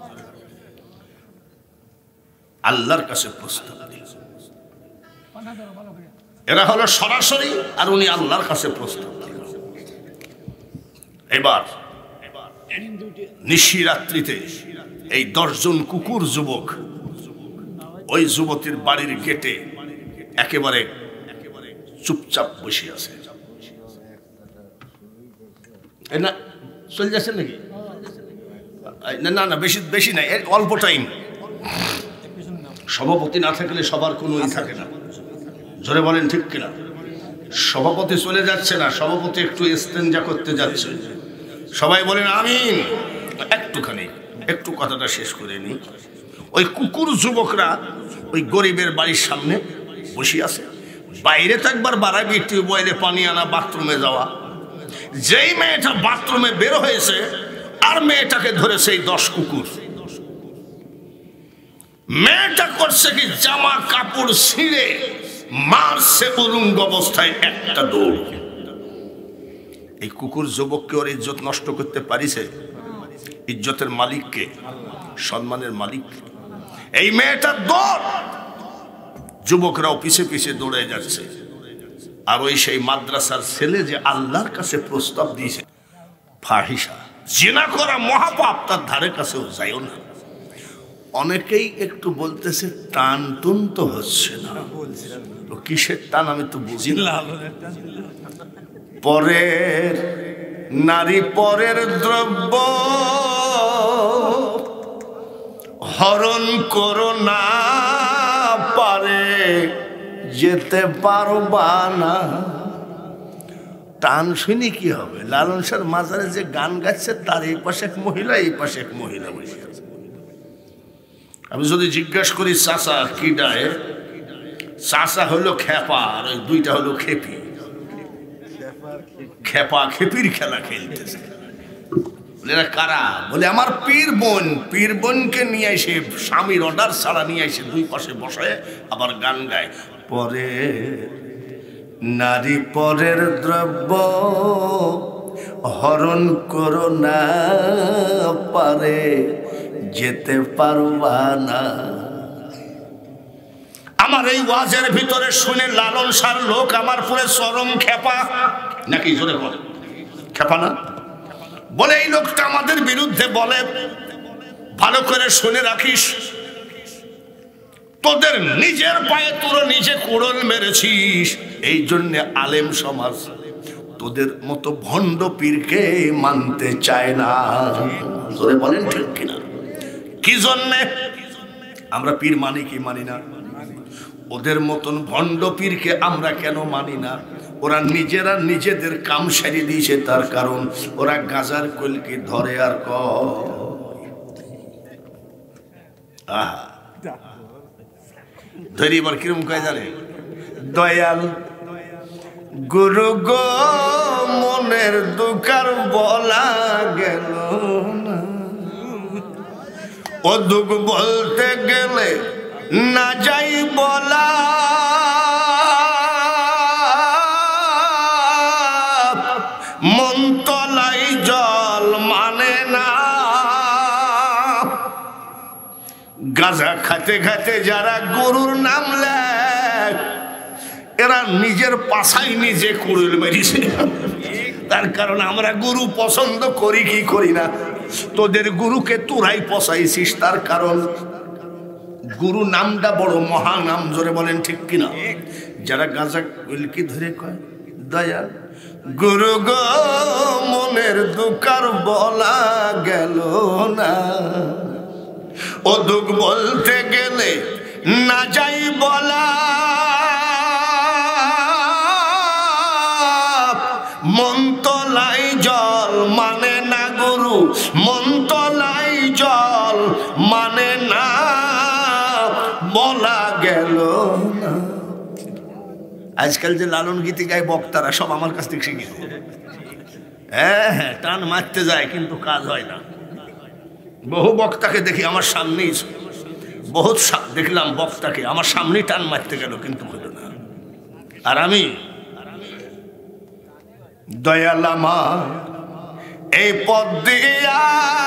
আল্লাহর কাছে প্রস্তাব দিল। এরা হলো সরাসরি, আর উনি আল্লাহর কাছে প্রস্তাব দিল। এবার নিশি রাত্রিতে এই দশজন কুকুর যুবক ওই যুবতীর বাড়ির গেটে একেবারে চুপচাপ বসে আছে। না চলে যাচ্ছে নাকি? না না বেশি বেশি নাই, অল্প টাইম। সভাপতি না থাকলে সবার কোনো ই থাকে না। জোরে বলেন ঠিক কিনা? সভাপতি চলে যাচ্ছে না, সভাপতি একটু ইস্তেঞ্জা করতে যাচ্ছে। সবাই বলেন আমিন। একটুখানি একটু কথাটা শেষ করে নি। ওই কুকুর যুবকরা ওই গরিবের বাড়ির সামনে বসে আছে। বাইরে তো একবার বাড়াবি, টিউবওয়েলে পানি আনা, বাথরুমে যাওয়া। যেই মেয়েটা বাথরুমে বের হয়েছে, আর মেয়েটাকে ধরে সেই দশ কুকুর। মেয়েটা করছে কি, জামা কাপড় ছিঁড়ে মারছে উলঙ্গ অবস্থায় একটা দৌড়। এই কুকুর যুবককে ওর ইজ্জত নষ্ট করতে পারিছে? ইজ্জতের মালিককে, সম্মানের মালিক। এই মেয়েটার দৌড়, যুবকরাও পিছে পিছে দৌড়ে যাচ্ছে। আর ওই সেই মাদ্রাসার ছেলে যে আল্লাহর কাছে প্রস্তাব দিয়েছে, ফাহিশা জিনা করা মহাপাপ, তার ধারে কাছেও যাইও না। অনেকেই একটু বলতেছে টান টুন তো হচ্ছে না, তো কিসের টান আমি তো বুঝি না। পরের নারী পরের দ্রব্য হরণ করো না, পারে যেতে পারবা না। টান শুনি কি হবে? লালন শাহর মাজারে যে গান গাচ্ছে, তার এই পাশে এক মহিলা, এই পাশে এক মহিলা বসে আছে। আমি যদি জিজ্ঞাসা করি চাচা কি ডায়, চাচা হলো খেপা, আর ওই দুইটা হলো খেপি। খেপা খেপির খেলা খেলতেছে। এরা কারা? বলে আমার পীর বোন। পীর বোনকে নিয়ে এসে, স্বামীর অর্ডার ছাড়া নিয়ে এসে দুই পাশে বসে আবার গান গায়। পরে নারী পরের দ্রব্য হরণ করো না, পারে যেতে পারবা না। আমার এই ওয়াজের ভিতরে শুনে লালন শাহর লোক আমার পুরে চরম খেপা নাকি? জোরে বলে খেপা না? বলে এই লোকটা আমাদের বিরুদ্ধে বলে, ভালো করে শুনে রাখিস, তোদের নিজের পায়ে তোরা নিজে কোড়ল মেরেছিস। এই জন্যে আলেম সমাজ তোদের মতো ভণ্ড পীরকে মানতে চায় না। জোরে বলেন ঠিক কিনা? কি জন্যে? আমরা পীর মানি কি মানি না? ওদের মতন ভণ্ড পীরকে আমরা কেন মানি না? ওরা নিজেরা নিজেদের কাম সারি দিয়েছে, তার কারণ ওরা গাজার কলকে ধরে আর আহা ধরি। এবার কিরম কয় জানে? দয়াল গুরু গো মনের দুঃখার বলা গেল না, ও দুঃখ বলতে গেলে না যাই বলা। মন তলাই জল গাঁজা খাতে খাতে যারা গরুর নাম লেখ এরা নিজের পাছাই নিজে কুড়ুল মেরেছে। তার কারণ আমরা গরু পছন্দ করি কি করি না, তোদের গুরুকে তোরাই পচাইছিস। তার কারণ গুরু নামটা বড় মহা নাম, জোরে বলেন ঠিক কিনা? যারা গাঁজা কি ধরে কয় দয়া গুরু গো মনের দুকার বলা গেল না, ও দুঃখ বলতে গেলে না যাই বলা, মন তলাই জল মানে না গুরু, মন তলাই জল মানে না, বলা গেল না। আজকাল যে লালন গীতি গায় বক্তারা সব আমার কাছ থেকে শিখেছে। হ্যাঁ হ্যাঁ, টান মারতে যায় কিন্তু কাজ হয় না। বহু বক্তাকে দেখি আমার সামনেই, বহুত দেখলাম বক্তাকে আমার সামনেই টান মারতে গেল কিন্তু হলো না। আর আমি দয়ালামা এই পথ দিয়া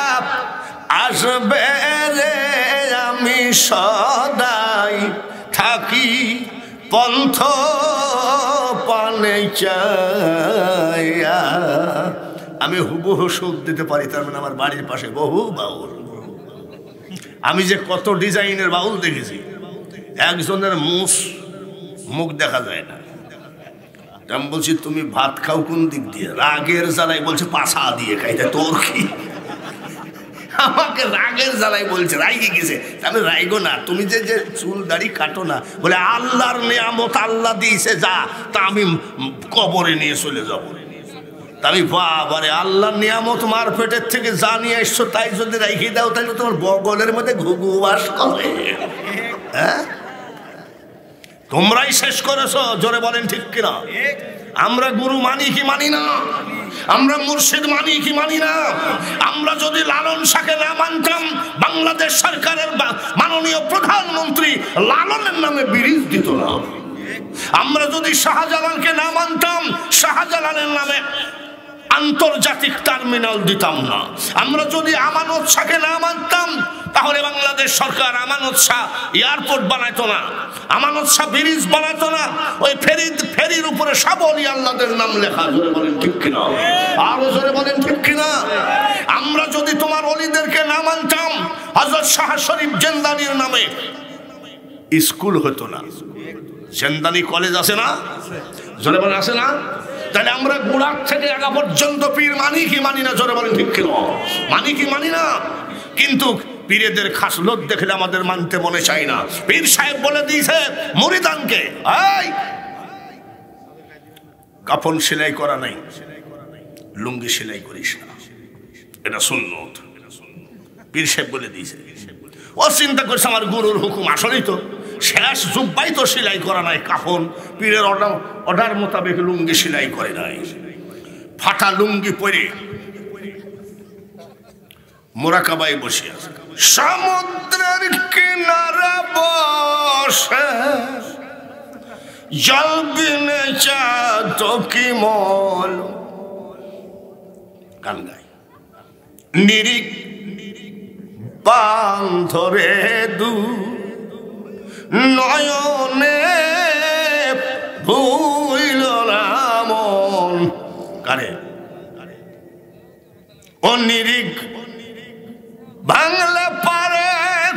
আসবে রে, আমি সদাই থাকি পন্থ পানে চাইয়া। আমি হুবহু সুখ দিতে পারি, তার মানে আমার বাড়ির পাশে বহু বাউল। আমি যে কত ডিজাইনের বাউল দেখেছি, একজনের মুখ মুখ দেখা যায় না। আমি বলছি তুমি ভাত খাও কোন দিক দিয়ে? রাগের জ্বালাই বলছে পাছা দিয়ে খাইতে। তোর কি? আমাকে রাগের জ্বালাই বলছে, রাইগে গেছে। আমি রাইগো না, তুমি যে যে চুল দাড়ি কাটো না, বলে আল্লাহর নিয়ামত আল্লাহ দিয়েছে যা, তা আমি কবরে নিয়ে চলে যাব। আমি বাবারে, আল্লাহর নিয়ামত মার পেটের থেকে যা নিয়ে এসছো তাই যদি রাইখে দাও তাহলে তোমার বগলের মধ্যে ঘুঘু বাস করে। হ্যাঁ, তোমরাই শেষ করেছো, জোরে বলেন ঠিক কিনা? আমরা গুরু মানি কি মানি না? আমরা মুর্শিদ মানি কি মানি না? আমরা যদি লালন শাহকে না মানতাম, বাংলাদেশ সরকারের মাননীয় প্রধানমন্ত্রী লালনের নামে ব্রিজ দিত না। আমরা যদি শাহজালালকে না মানতাম, শাহজালালের নামে আন্তর্জাতিক টার্মিনাল দিতাম না। আমরা যদি আমানত শাহকে না মানতাম, তাহলে বাংলাদেশ সরকার আমানত শাহ এয়ারপোর্ট বানাইতো না, আমানত শাহ ব্রিজ বানাইতো না। ওই ফেরি ফেরির উপরে সব অলি আল্লাহদের নাম লেখা। জোরে বলেন ঠিক কিনা? আরো জোরে বলেন ঠিক কিনা? আমরা যদি তোমার অলিদেরকে না মানতাম, হযরত শাহ শরীফ জিন্দানির নামে স্কুল হতো না। জিন্দানি কলেজ আছে না? জোরে বলেন আছে না? তাহলে আমরা গুড়াক থেকে আগা পর্যন্ত পীর মানি কি মানি না? জোরে বলেন ঠিক কিনা? মানি কি মানি না? কিন্তু পীরেদের খাসলত দেখলে আমাদের মানতে মনে চাই না। পীর সাহেব বলে দিয়েছে মুরিদানকে, এই কাফন সেলাই করা নাই, লুঙ্গি সেলাই করিস না, এটা সুন্নত। পীর সাহেব বলে দিয়েছে। ও চিন্তা করছে আমার গুরুর হুকুম, আসলেই তো শেষ জুব্বাই তো সেলাই করা নাই, কাফন পীরের অর্ডার অর্ডার মোতাবেক লুঙ্গি সেলাই করে নাই। ফাটা লুঙ্গি পরে মোরাকাবায় বসে আছে, সমুদ্রের কিনারা বসে, জল বিনে চা তো কি মল, গান গায়। নিরিক বান ধরে দু নয়নে ভুইল না মন। কারে? ও নিরিক বাংলা পারে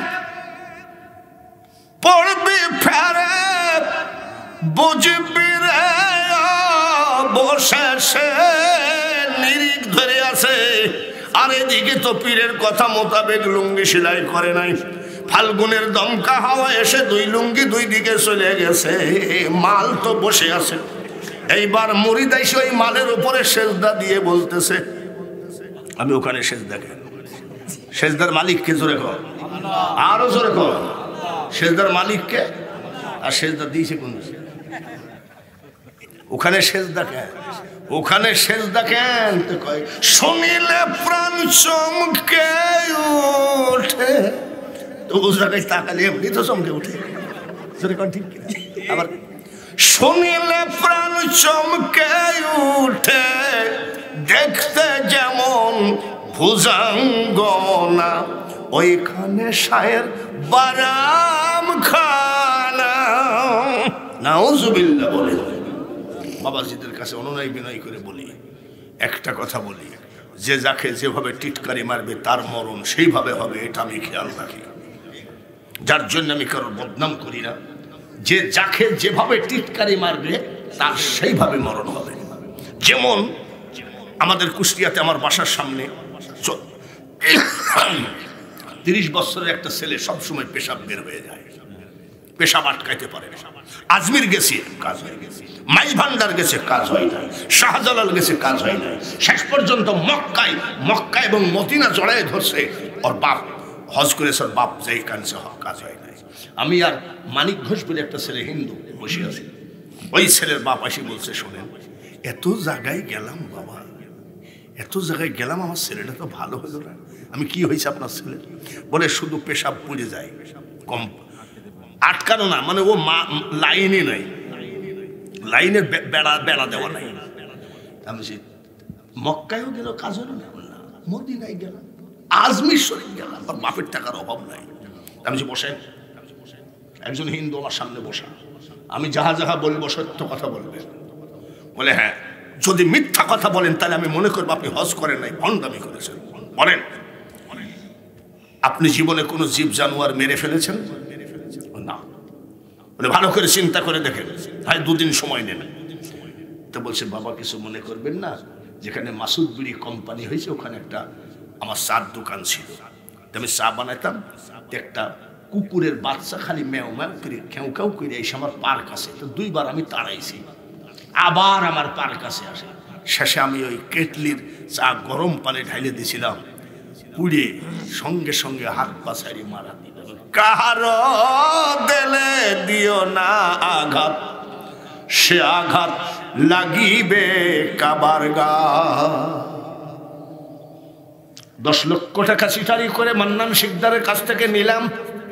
পড়বি ফেরে, বুঝবি রে বসে সে নিরিক ধরে আছে। আর এদিকে তো পীরের কথা মোতাবেক লুঙ্গি সেলাই করে নাই। ফাল্গুনের দমকা হাওয়া এসে দুই লুঙ্গি দুই দিকে চলে গেছে, মাল তো বসে আছে। এইবার মুরিদ এসে ওই মালের উপরে সেজদা দিয়ে বলতেছে, আমি ওখানে সেজদা কেন? সেজদার মালিককে জোরে কর, আরো জোরে কর। সেজদার মালিককে? আর সেজদা দিয়েছে কোন? ওখানে সেজদা কেন? ওখানে সেজদা কেন? তো কয় শুনিলে প্রাণ চমকে ওঠে। তো বুঝরাকাই তাকালে এমনি তো চমকে উঠে। ঠিক আবার শুনিলে প্রাণ চমকে উঠে, দেখতে যেমন ভুজাঙ্গনা ওইখানে শায়ের বারাম খানা। নাউজুবিল্লাহ বলে বাবাজিদের কাছে অনুনয় বিনয় করে বলি, একটা কথা বলি, যে যাকে যেভাবে টিটকারি মারবে তার মরণ সেইভাবে হবে, এটা আমি খেয়াল রাখি। যার জন্য আমি কারোর বদনাম করি না। যে যাকে যেভাবে টিটকারি মারবে তার সেইভাবে মরণ হবে। যেমন আমাদের কুষ্টিয়াতে আমার বাসার সামনে তিরিশ বছরের একটা ছেলে সবসময় পেশাব বের হয়ে যায়, পেশাব আটকাইতে পারে না। আজমির গেছে, কাজ হয়ে গেছে। মাই ভান্ডার গেছে, কাজ হয় না। শাহজালাল গেছে, কাজ হয় না। শেষ পর্যন্ত মক্কায় মক্কা এবং মদিনা জড়ায় ধরছে। ওর বাপ হজ করেছে, ওর বাপ যেই কানছে, কাজ হয় না। আমি আর মানিক ঘোষ বলে একটা ছেলে হিন্দু বসে আছি। ওই ছেলের বাপ আসি বলছে, শোনেন, এত জায়গায় গেলাম বাবা, এত জায়গায় গেলাম, আমার ছেলেটা তো ভালো হলো না। আমি কি হয়েছে আপনার ছেলে? বলে শুধু পেশাব পুড়ে যায়, কম আটকানো না, মানে ও মা লাইনে নাই, লাইনের বেড়া বেড়া দেওয়া নাই। আমি মক্কায়ও গেল, কাজ হলো না। মদিনায় গেলাম, আজমির শরীফ গেলাম, তার বাপের টাকার অভাব নাই। আমি যে বসেন, একজন হিন্দু আমার সামনে বসা, আমি যাহা যাহা বলবো সত্য কথা বলবেন। বলে হ্যাঁ, যদি মিথ্যা কথা বলেন তাহলে আমি মনে করবো আপনি হজ করেন নাই, ভণ্ডামি করেছেন। বলেন, আপনি জীবনে কোনো জীব জানোয়ার মেরে ফেলেছেন? না। বলে ভালো করে চিন্তা করে দেখেন, ভাই দুদিন সময় নেন। তো বলছে, বাবা কিছু মনে করবেন না, যেখানে মাসুদ বিড়ি কোম্পানি হয়েছে ওখানে একটা আমার চার দোকান ছিল, আমি চা বানাইতাম। একটা কুকুরের বাচ্চা খালি ম্যাও ম্যাও করে খেউ খেউ করে এসে আমার পার কাছে, তো দুইবার আমি তাড়াইছি, আবার আমার পার কাছে আসে। শেষে আমি ওই কেটলির চা গরম পানি ঢাইলে দিয়েছিলাম, পুড়ে সঙ্গে সঙ্গে হাত পা ছাড়ি মারা দিল। কাহারো দেলে দিও না আঘাত, সে আঘাত লাগিবে কাবার গা। দশ লক্ষ টাকা চিটারি করে মান্নান শিকদারের কাছ থেকে নিলাম,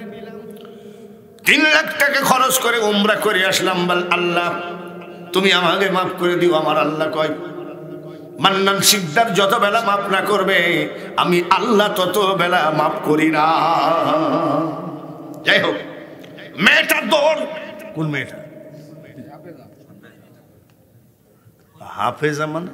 তিন লাখ টাকা খরচ করে উমরা করে আসলাম। বল আল্লাহ তুমি আমাকে মাফ করে দিও। আমার আল্লাহ কয়, মান্নান শিকদার যত বেলা মাফ না করবে আমি আল্লাহ তত বেলা মাফ করি না। যাই হোক, মেয়েটা দৌড়, কোন মেয়েটা? হাফেজা মানে?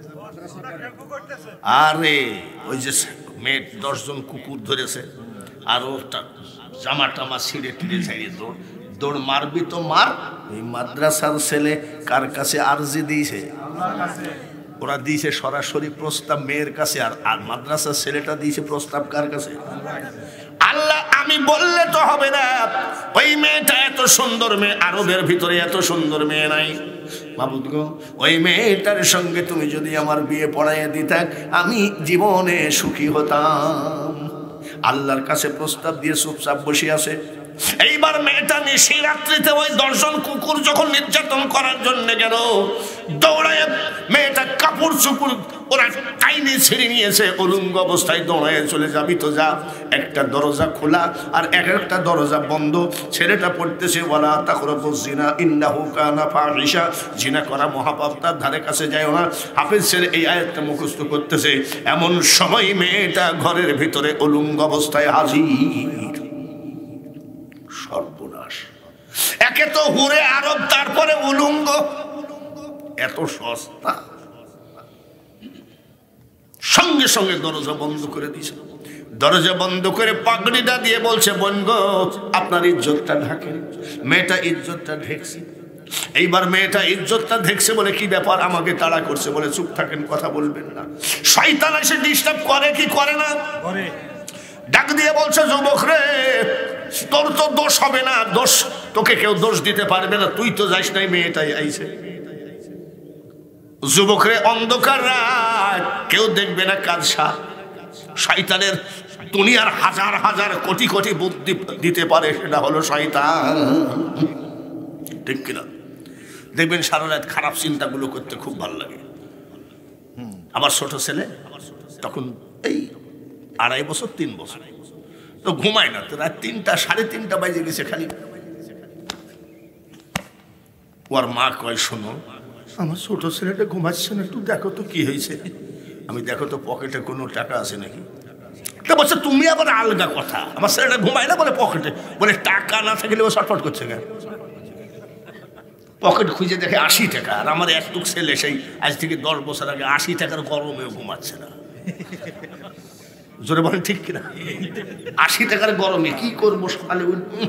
আরে ওই যে মেয়ে দশজন কুকুর ধরেছে, আর ওটা জামা টামা ছিঁড়ে টিড়ে ছাড়িয়ে দৌড় দৌড় মারবি তো মার। ওই মাদ্রাসার ছেলে কার কাছে আরজি দিয়েছে? ওরা দিয়েছে সরাসরি প্রস্তাব মেয়ের কাছে, আর আর মাদ্রাসার ছেলেটা দিয়েছে প্রস্তাব কার কাছে? আল্লাহ। আমি বললে তো হবে না, ওই মেয়েটা এত সুন্দর মেয়ে, আরবের ভিতরে এত সুন্দর মেয়ে নাই। মাবুদ গো, ওই মেয়েটার সঙ্গে তুমি যদি আমার বিয়ে পড়াইয়া দিতা আমি জীবনে সুখী হতাম। আল্লাহর কাছে প্রস্তাব দিয়ে চুপচাপ বসে আছে। এইবার মেয়েটা নিশি রাত্রিতে ওই দর্শন কুকুর যখন নির্যাতন করার জন্য গেল, দৌড়ায় মেয়েটা কাপড় চুপুর ওরা টাইনি ছিঁড়ে নিয়েছে, উলঙ্গ অবস্থায় দৌড়ায় চলে যাবি তো যা। একটা দরজা খোলা আর এক একটা দরজা বন্ধ। ছেলেটা পড়তেছে, ওয়ালা তাকরাবুজ জিনা ইন্নাহু কানা ফাহিশা, জিনা করা মহাপাপ, তার ধারে কাছে যায় না। হাফেজ ছেলে এই আয়াতটা মুখস্থ করতেছে, এমন সময় মেয়েটা ঘরের ভিতরে উলঙ্গ অবস্থায় হাজির। সর্বনাশ! একে তো হুরে আরব, তারপরে উলঙ্গ, এত সস্তা। সঙ্গে সঙ্গে দরজা বন্ধ করে দিয়েছে। দরজা বন্ধ করে পাগড়িটা দিয়ে বলছে, বোন গো আপনার ইজ্জতটা ঢাকে। মেয়েটা ইজ্জতটা ঢেকছে। এইবার মেয়েটা ইজ্জতটা ঢেকছে বলে কি ব্যাপার, আমাকে তাড়া করছে। বলে চুপ থাকেন, কথা বলবেন না। শয়তান এসে ডিস্টার্ব করে কি করে না? ডাক দিয়ে বলছে, যুবক রে তোর তো দোষ হবে না, দোষ তোকে কেউ দোষ দিতে পারবে না, তুই তো যাইস নাই, মেয়েটাই আইছে। যুবক রে, অন্ধকার রাত, কেউ দেখবে না কাজ সার। শয়তানের দুনিয়ার হাজার হাজার কোটি কোটি বুদ্ধি দিতে পারে, সেটা হলো শয়তান, ঠিক কিনা? দেখবেন সারা রাত খারাপ চিন্তাগুলো করতে খুব ভালো লাগে। আমার ছোট ছেলে তখন এই আড়াই বছর তিন বছর, তো ঘুমায় না, তো রাত তিনটা সাড়ে তিনটা বাজে গেছে, খালি ওর মা কয়, শোনো আমার ছোট ছেলেটা ঘুমাচ্ছে না, একটু দেখো তো কি হয়েছে। আমি দেখো তো পকেটে কোনো টাকা আছে নাকি। তো বলছে তুমি আবার আলগা কথা, আমার ছেলেটা ঘুমায় না বলে পকেটে, বলে টাকা না থাকলে ও ছটফট করছে কেন? পকেট খুঁজে দেখে আশি টাকা, আর আমার একটুক ছেলে সেই আজ থেকে দশ বছর আগে আশি টাকার গরমেও ঘুমাচ্ছে না। জোরে বলেন ঠিক কিনা? আশি টাকার গরমে কি করবো, সকালে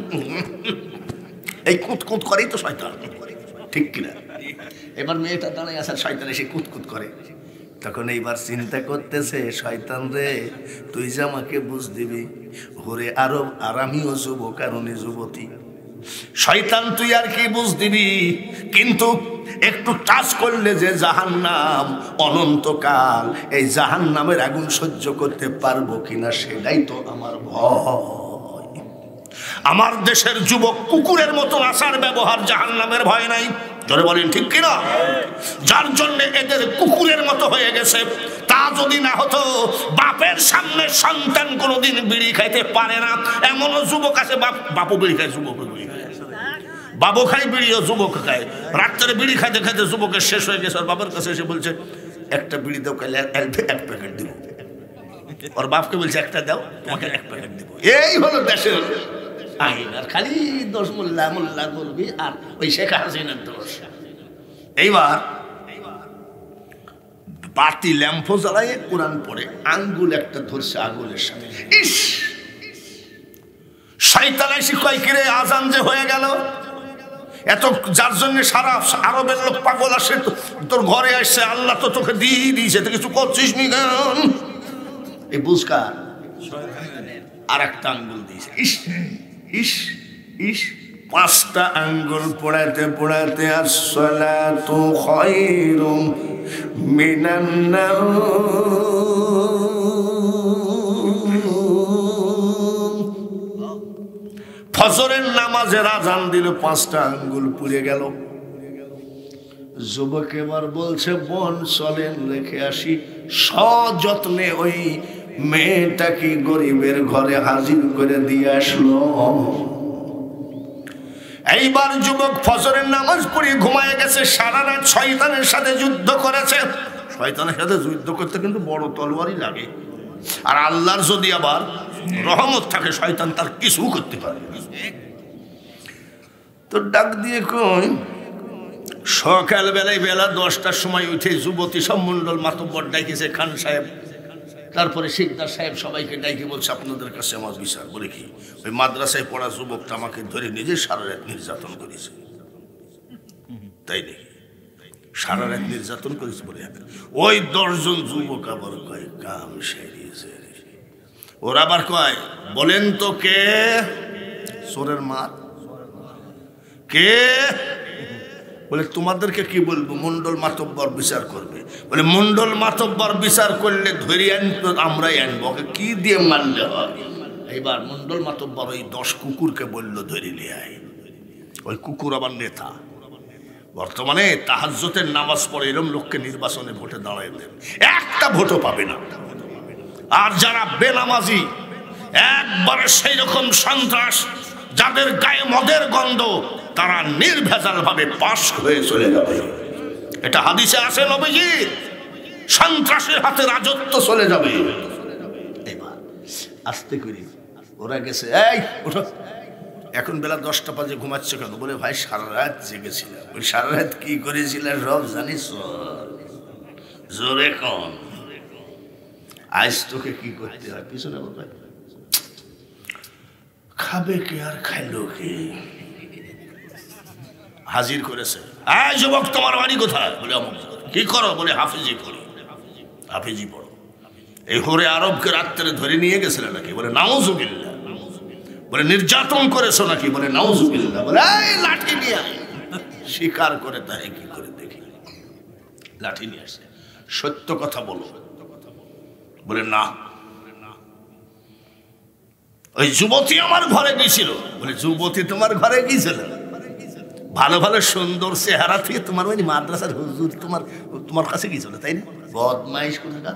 এই কুত কুত করেই তো শয়তান, ঠিক কিনা? এবার মেয়েটা দাঁড়ায় আছে, শয়তান এসে কুত কুত করে, তখন এইবার চিন্তা করতেছে শয়তান রে তুই যে আমাকে বুঝ দিবি, ওরে আরব আর আমিও যুবক আর উনি যুবতী, শয়তান তুই আর কি বুঝ দিবি, কিন্তু একটু টাচ করলে যে জাহান্নাম অনন্তকাল, এই জাহান্নামের আগুন সহ্য করতে পারবো কিনা সেটাই তো আমার ভয়। আমার দেশের যুবক কুকুরের মতো আচার ব্যবহার, জাহান্নামের ভয় নাই। জোরে বলেন ঠিক কিনা? যার জন্য এদের কুকুরের মতো হয়ে গেছে। তা যদি না হতো, বাপের সামনে সন্তান কোনোদিন বিড়ি খাইতে পারে না, এমনও যুবক আছে বাপ বাপু বিড়ি খায়, যুবক বিড়ি খায়, বাবু খাই বিড়িও যুবক খায়। রাত্রে বিড়ি খাইতে খাইতে যুবকের শেষ হয়ে গেছে, ওর বাবার কাছে এসে বলছে একটা বিড়ি দাও, খাইলে এক প্যাকেট দিব। ওর বাপকে বলছে একটা দাও, তোমাকে এক প্যাকেট দিব। এই হলো দেশের আইন। আর খালি দোষ মোল্লা মোল্লা বলবি, আর ওই শেখ হাসিনার দোষ। এইবার বাতি ল্যাম্পো জ্বালায় কোরআন পড়ে, আঙ্গুল একটা ধরছে আগুনের সাথে। ইস, শয়তান এসে কয় কিরে আজান যে হয়ে গেল, এত যার জন্য সারা আরবের লোক পাগল আসে তোর ঘরে আসছে, আল্লাহ তো তোকে দিয়ে দিয়েছে, তো কিছু করছিস নি কেন? এই বুঝকার আর একটা আঙ্গুল দিয়েছে। ইস ইস ইস, পাঁচটা আঙ্গুল পোড়াতে পোড়াতে আসসালাতু খায়রুম মিনান নাওম, ফজরের নামাজের আজান দিল, পাঁচটা আঙ্গুল পুড়ে গেল। যুবক এবার বলছে বোন চলেন রেখে আসি, সযত্নে ওই মেয়েটাকে গরিবের ঘরে হাজির করে দিয়ে আসলো। এইবার যুবক ফজরের নামাজ পড়ে ঘুমায় গেছে, সারা রাত শয়তানের সাথে যুদ্ধ করেছে। শয়তানের সাথে যুদ্ধ করতে কিন্তু বড় তলোয়ারই লাগে, আর আল্লাহর যদি আবার রহমত থাকে শয়তান তার কিছু করতে পারে। তো ডাক দিয়ে কই, সকাল বেলায় বেলা দশটার সময় উঠে যুবতী সব মন্ডল মাতব্বর ডাইকেছে, খান সাহেব, তারপরে শিকদার সাহেব, সবাইকে ডাইকে বলছে আপনাদের কাছে আমার বিচার। বলে কি, ওই মাদ্রাসায় পড়া যুবকটা আমাকে ধরে নিজে সারা রাত নির্যাতন করেছে। তাই নাকি? সারা রাত নির্যাতন করেছে বলে ওই দশজন যুবক আবার কয় কাম সেরিয়েছে। ওরা আবার কয় বলেন তো কে চোরের মা, কে? বলে তোমাদেরকে কি বলবো, মন্ডল মাতব্বর বিচার করবে। বলে মন্ডল মাতব্বর বিচার করলে ধরে আনতো, আমরাই আনবো, ওকে কি দিয়ে মারলে হয়? এইবার মন্ডল মাতব্বর ওই দশ কুকুরকে বললো ধরে নিয়ে আয়। ওই কুকুর আবার নেতা, বর্তমানে তাহাজ্জুদের নামাজ পড়ে এরকম লোককে নির্বাচনে ভোটে দাঁড়ায় দেন, একটা ভোটও পাবে না। আর যারা বেনামাজি, একবারে সেই রকম সন্ত্রাস, যাদের গায়ে মদের গন্ধ, তারা নির্ভেজাল ভাবে পাশ হয়ে চলে যাবে। এটা হাদিসে আছে নবীজি, সন্ত্রাসের হাতে রাজত্ব চলে যাবে। এবার আস্তে করে ওরা গেছে, এই ওঠো, এখন বেলা দশটা বাজে ঘুমাচ্ছে কেন? বলে ভাই সারা রাত জেগেছিলাম। ওই সারা রাত কি করেছিলাম সব জানিস? জোরে কন, আজ তোকে কি করতে হয় পিছনে বলবে, খাবে কে আর খাইলো কে? হাজির করেছে, এই যুবক তোমার বাড়ি কোথায়? বলে অমুক। কি করো? বলে হাফিজি করি। হাফিজি পড়ো। এই হরে আরবকে রাত্রে ধরে নিয়ে গেছিল নাকি? বলে নাউজুবিল্লাহ। বলে নির্যাতন করেছো নাকি? বলে নাউজুবিল্লাহ। বলে এই লাঠি নিয়ে আয়। স্বীকার করে তাই কি করে দেখি, লাঠি নিয়ে আসে। সত্য কথা বলো। বলে না, ওই যুবতী আমার ঘরে গিয়েছিল। বলে যুবতী তোমার ঘরে গিয়েছিল? ভালো ভালো সুন্দর চেহারা থেকে তোমার ওই মাদ্রাসার হুজুর তোমার তোমার কাছে গিয়েছিল, তাই না? বদমাইশ কোথাকার।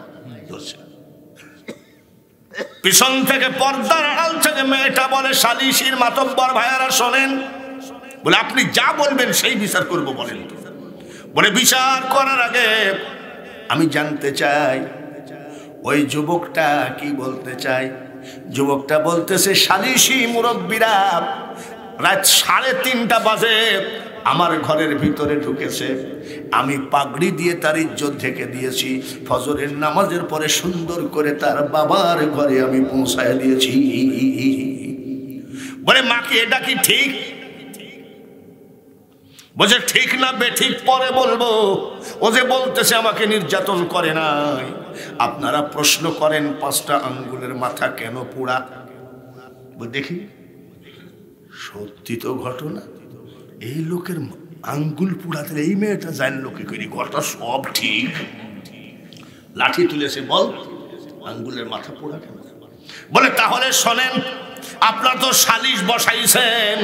পিছন থেকে পর্দার আড়াল থেকে মেয়েটা বলে, সালিশির মাতব্বর ভাইয়ারা শোনেন, বলে আপনি যা বলবেন সেই বিচার করব। বলেন তো। বলে বিচার করার আগে আমি জানতে চাই ওই যুবকটা কি বলতে চায়? যুবকটা বলতেছে, সালিশি মুরব্বীরা রাত সাড়ে তিনটা বাজে আমার ঘরের ভিতরে ঢুকেছে, আমি পাগড়ি দিয়ে তার ইজ্জত ঢেকে দিয়েছি, ফজরের নামাজের পরে সুন্দর করে তার বাবার ঘরে আমি পৌঁছায় দিয়েছি। বলে মা কি এটা কি ঠিক? বলছে ঠিক না বেঠিক পরে বলবো, ও যে বলতেছে আমাকে নির্যাতন করে নাই। আপনারা প্রশ্ন করেন পাঁচটা আঙ্গুলের মাথা কেন পোড়া? দেখি সত্যি তো ঘটনা, এই লোকের আঙ্গুল পোড়াতে এই মেয়েটা জানলো কি করি? ঘটনা সব ঠিক। লাঠি তুলেছে, বল আঙ্গুলের মাথা পোড়া কেন? বলে তাহলে শোনেন, আপনার তো সালিশ বসাইছেন,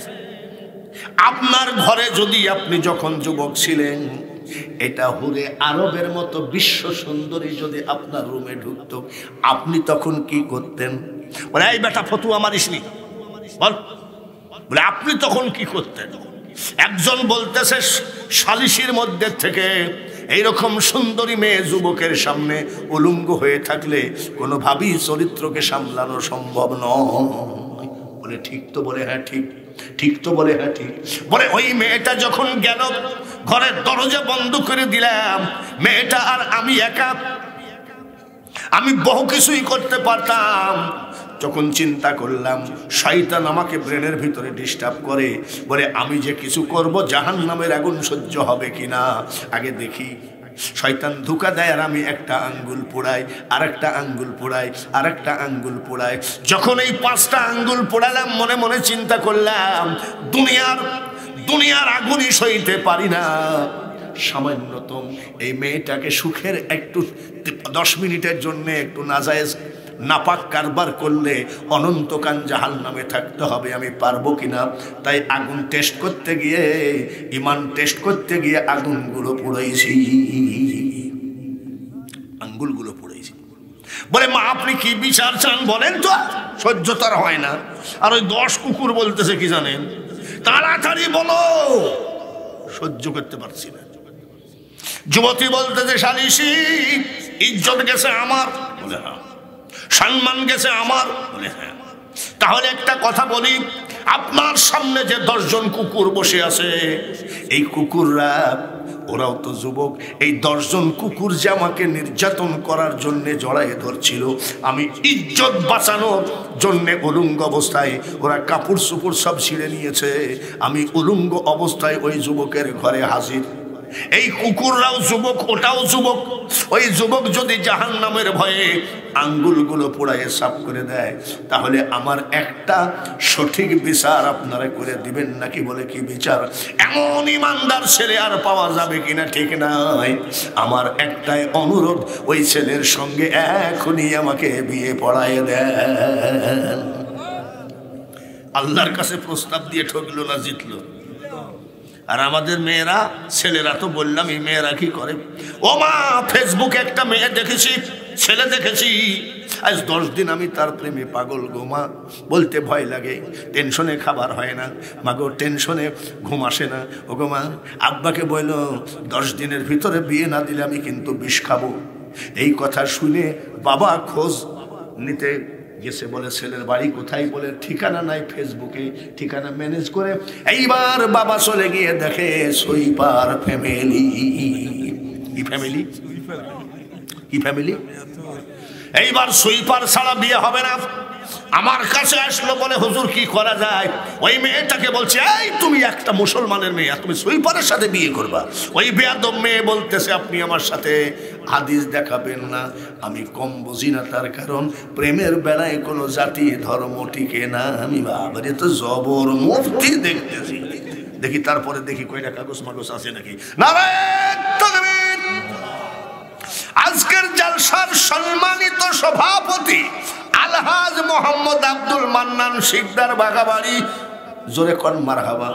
আপনার ঘরে যদি আপনি যখন যুবক ছিলেন এটা হুরে আরবের মতো বিশ্ব সুন্দরী যদি আপনার রুমে ঢুকতো, আপনি তখন কি করতেন? বলে এই বেটা ফতুয়া মারিসনি, বল বলে আপনি তখন কি করতেন? একজন বলতেছে সালিশির মধ্যে থেকে এইরকম সুন্দরী মেয়ে যুবকের সামনে উলঙ্গ হয়ে থাকলে কোনোভাবেই চরিত্রকে সামলানো সম্ভব নয়। বলে ঠিক তো? বলে হ্যাঁ ঠিক। ঠিক তো? বলে হ্যাঁ ঠিক। বলে ওই মেয়েটা যখন গেল, ঘরের দরজা বন্ধ করে দিলাম, মেয়েটা আর আমি একা, আমি বহু কিছুই করতে পারতাম। যখন চিন্তা করলাম শয়তান আমাকে ব্রেনের ভিতরে ডিস্টার্ব করে, বলে আমি যে কিছু করব জাহান্নামের আগুন সহ্য হবে কিনা আগে দেখি। শয়তান ধোঁকা দেয় আর আমি একটা আঙ্গুল পোড়াই, আর একটা আঙ্গুল পোড়াই, আর একটা আঙ্গুল পোড়াই। যখন এই পাঁচটা আঙ্গুল পোড়ালাম, মনে মনে চিন্তা করলাম দুনিয়ার দুনিয়ার আগুনই সইতে পারি না, সামান্যতম এই মেয়েটাকে সুখের একটু দশ মিনিটের জন্য একটু নাজায়েজ নাপাক কারবার করলে অনন্তকাল জাহান্নামে থাকতে হবে, আমি পারবো কিনা। তাই আগুন টেস্ট করতে গিয়ে, ইমান টেস্ট করতে গিয়ে আগুনগুলো পুড়াইছি, আঙ্গুলগুলো পুড়াইছি। বলে মা আপনি কি বিচার চান বলেন তো? সহ্য তার হয় না। আর ওই দশ কুকুর বলতেছে কি জানেন, তাড়াতাড়ি বলো, সহ্য করতে পারছি না। যুবতী বলতেছে সালিশি ইজ্জত গেছে আমার। বলে হ্যাঁ। সম্মান গেছে আমার। বলে হ্যাঁ। তাহলে একটা কথা বলি, আপনার সামনে যে দশজন কুকুর বসে আছে, এই কুকুররা ওরাও তো যুবক। এই দশজন কুকুর যে আমাকে নির্যাতন করার জন্যে জড়াইয়ে ধরছিল, আমি ইজ্জত বাঁচানোর জন্যে উলঙ্গ অবস্থায়, ওরা কাপড় চুপড় সব ছিঁড়ে নিয়েছে, আমি উলঙ্গ অবস্থায় ওই যুবকের ঘরে হাজির। এই কুকুররাও যুবক, ওটাও যুবক। ওই যুবক যদি জাহান্নামের ভয়ে আঙ্গুলগুলো পোড়ায় সাফ করে দেয়, তাহলে আমার একটা সঠিক বিচার আপনারা করে দিবেন নাকি? বলে কি বিচার? এমন ইমানদার ছেলে আর পাওয়া যাবে কিনা ঠিক নাই। আমার একটাই অনুরোধ, ওই ছেলের সঙ্গে এখনই আমাকে বিয়ে পড়ায় দেন। আল্লাহর কাছে প্রস্তাব দিয়ে ঠকলো না জিতলো? আর আমাদের মেয়েরা, ছেলেরা তো বললাম, এই মেয়েরা কি করে? ও মা, ফেসবুকে একটা মেয়ে দেখেছি, ছেলে দেখেছি, আজ দশ দিন আমি তার প্রেমে পাগল গো মা। বলতে ভয় লাগে, টেনশনে খাবার হয় না মা গো, টেনশনে ঘুম আসে না। ও গো মা, আব্বাকে বলল দশ দিনের ভিতরে বিয়ে না দিলে আমি কিন্তু বিষ খাবো। এই কথা শুনে বাবা খোঁজ নিতে গেছে, বলে ছেলের বাড়ি কোথায়? বলে ঠিকানা নাই ফেসবুকে, ঠিকানা ম্যানেজ করে এইবার বাবা চলে গিয়ে দেখে সুইপার ফ্যামিলি। কি ফ্যামিলি? কি ফ্যামিলি? এইবার সুইপার ছাড়া বিয়ে হবে না। আমার কাছে আসলো, বলে হুজুর কি করা যায়? ওই মেয়েটাকে বলছে, এই তুমি একটা মুসলমানের মেয়ে, তুমি সুইপারের সাথে বিয়ে করবা? ওই বেয়াদব মেয়ে বলতেছে, আপনি আমার সাথে হাদিস দেখাবেন না, আমি কম বুঝি না, তার কারণ প্রেমের বেলায় কোনো জাতি ধর্ম টিকে না। আমি বাবারে তো জবর মুফতি দেখতেছি, দেখি তারপরে দেখি কয়টা কাগজ মাগজ আছে নাকি। নারায়ণ তাকবীর। আজকের জলসার সম্মানিত সভাপতি আলহাজ মোহাম্মদ আব্দুল মান্নান শিকদার বাগাবাড়ি, জোরে কোন মারহাবা।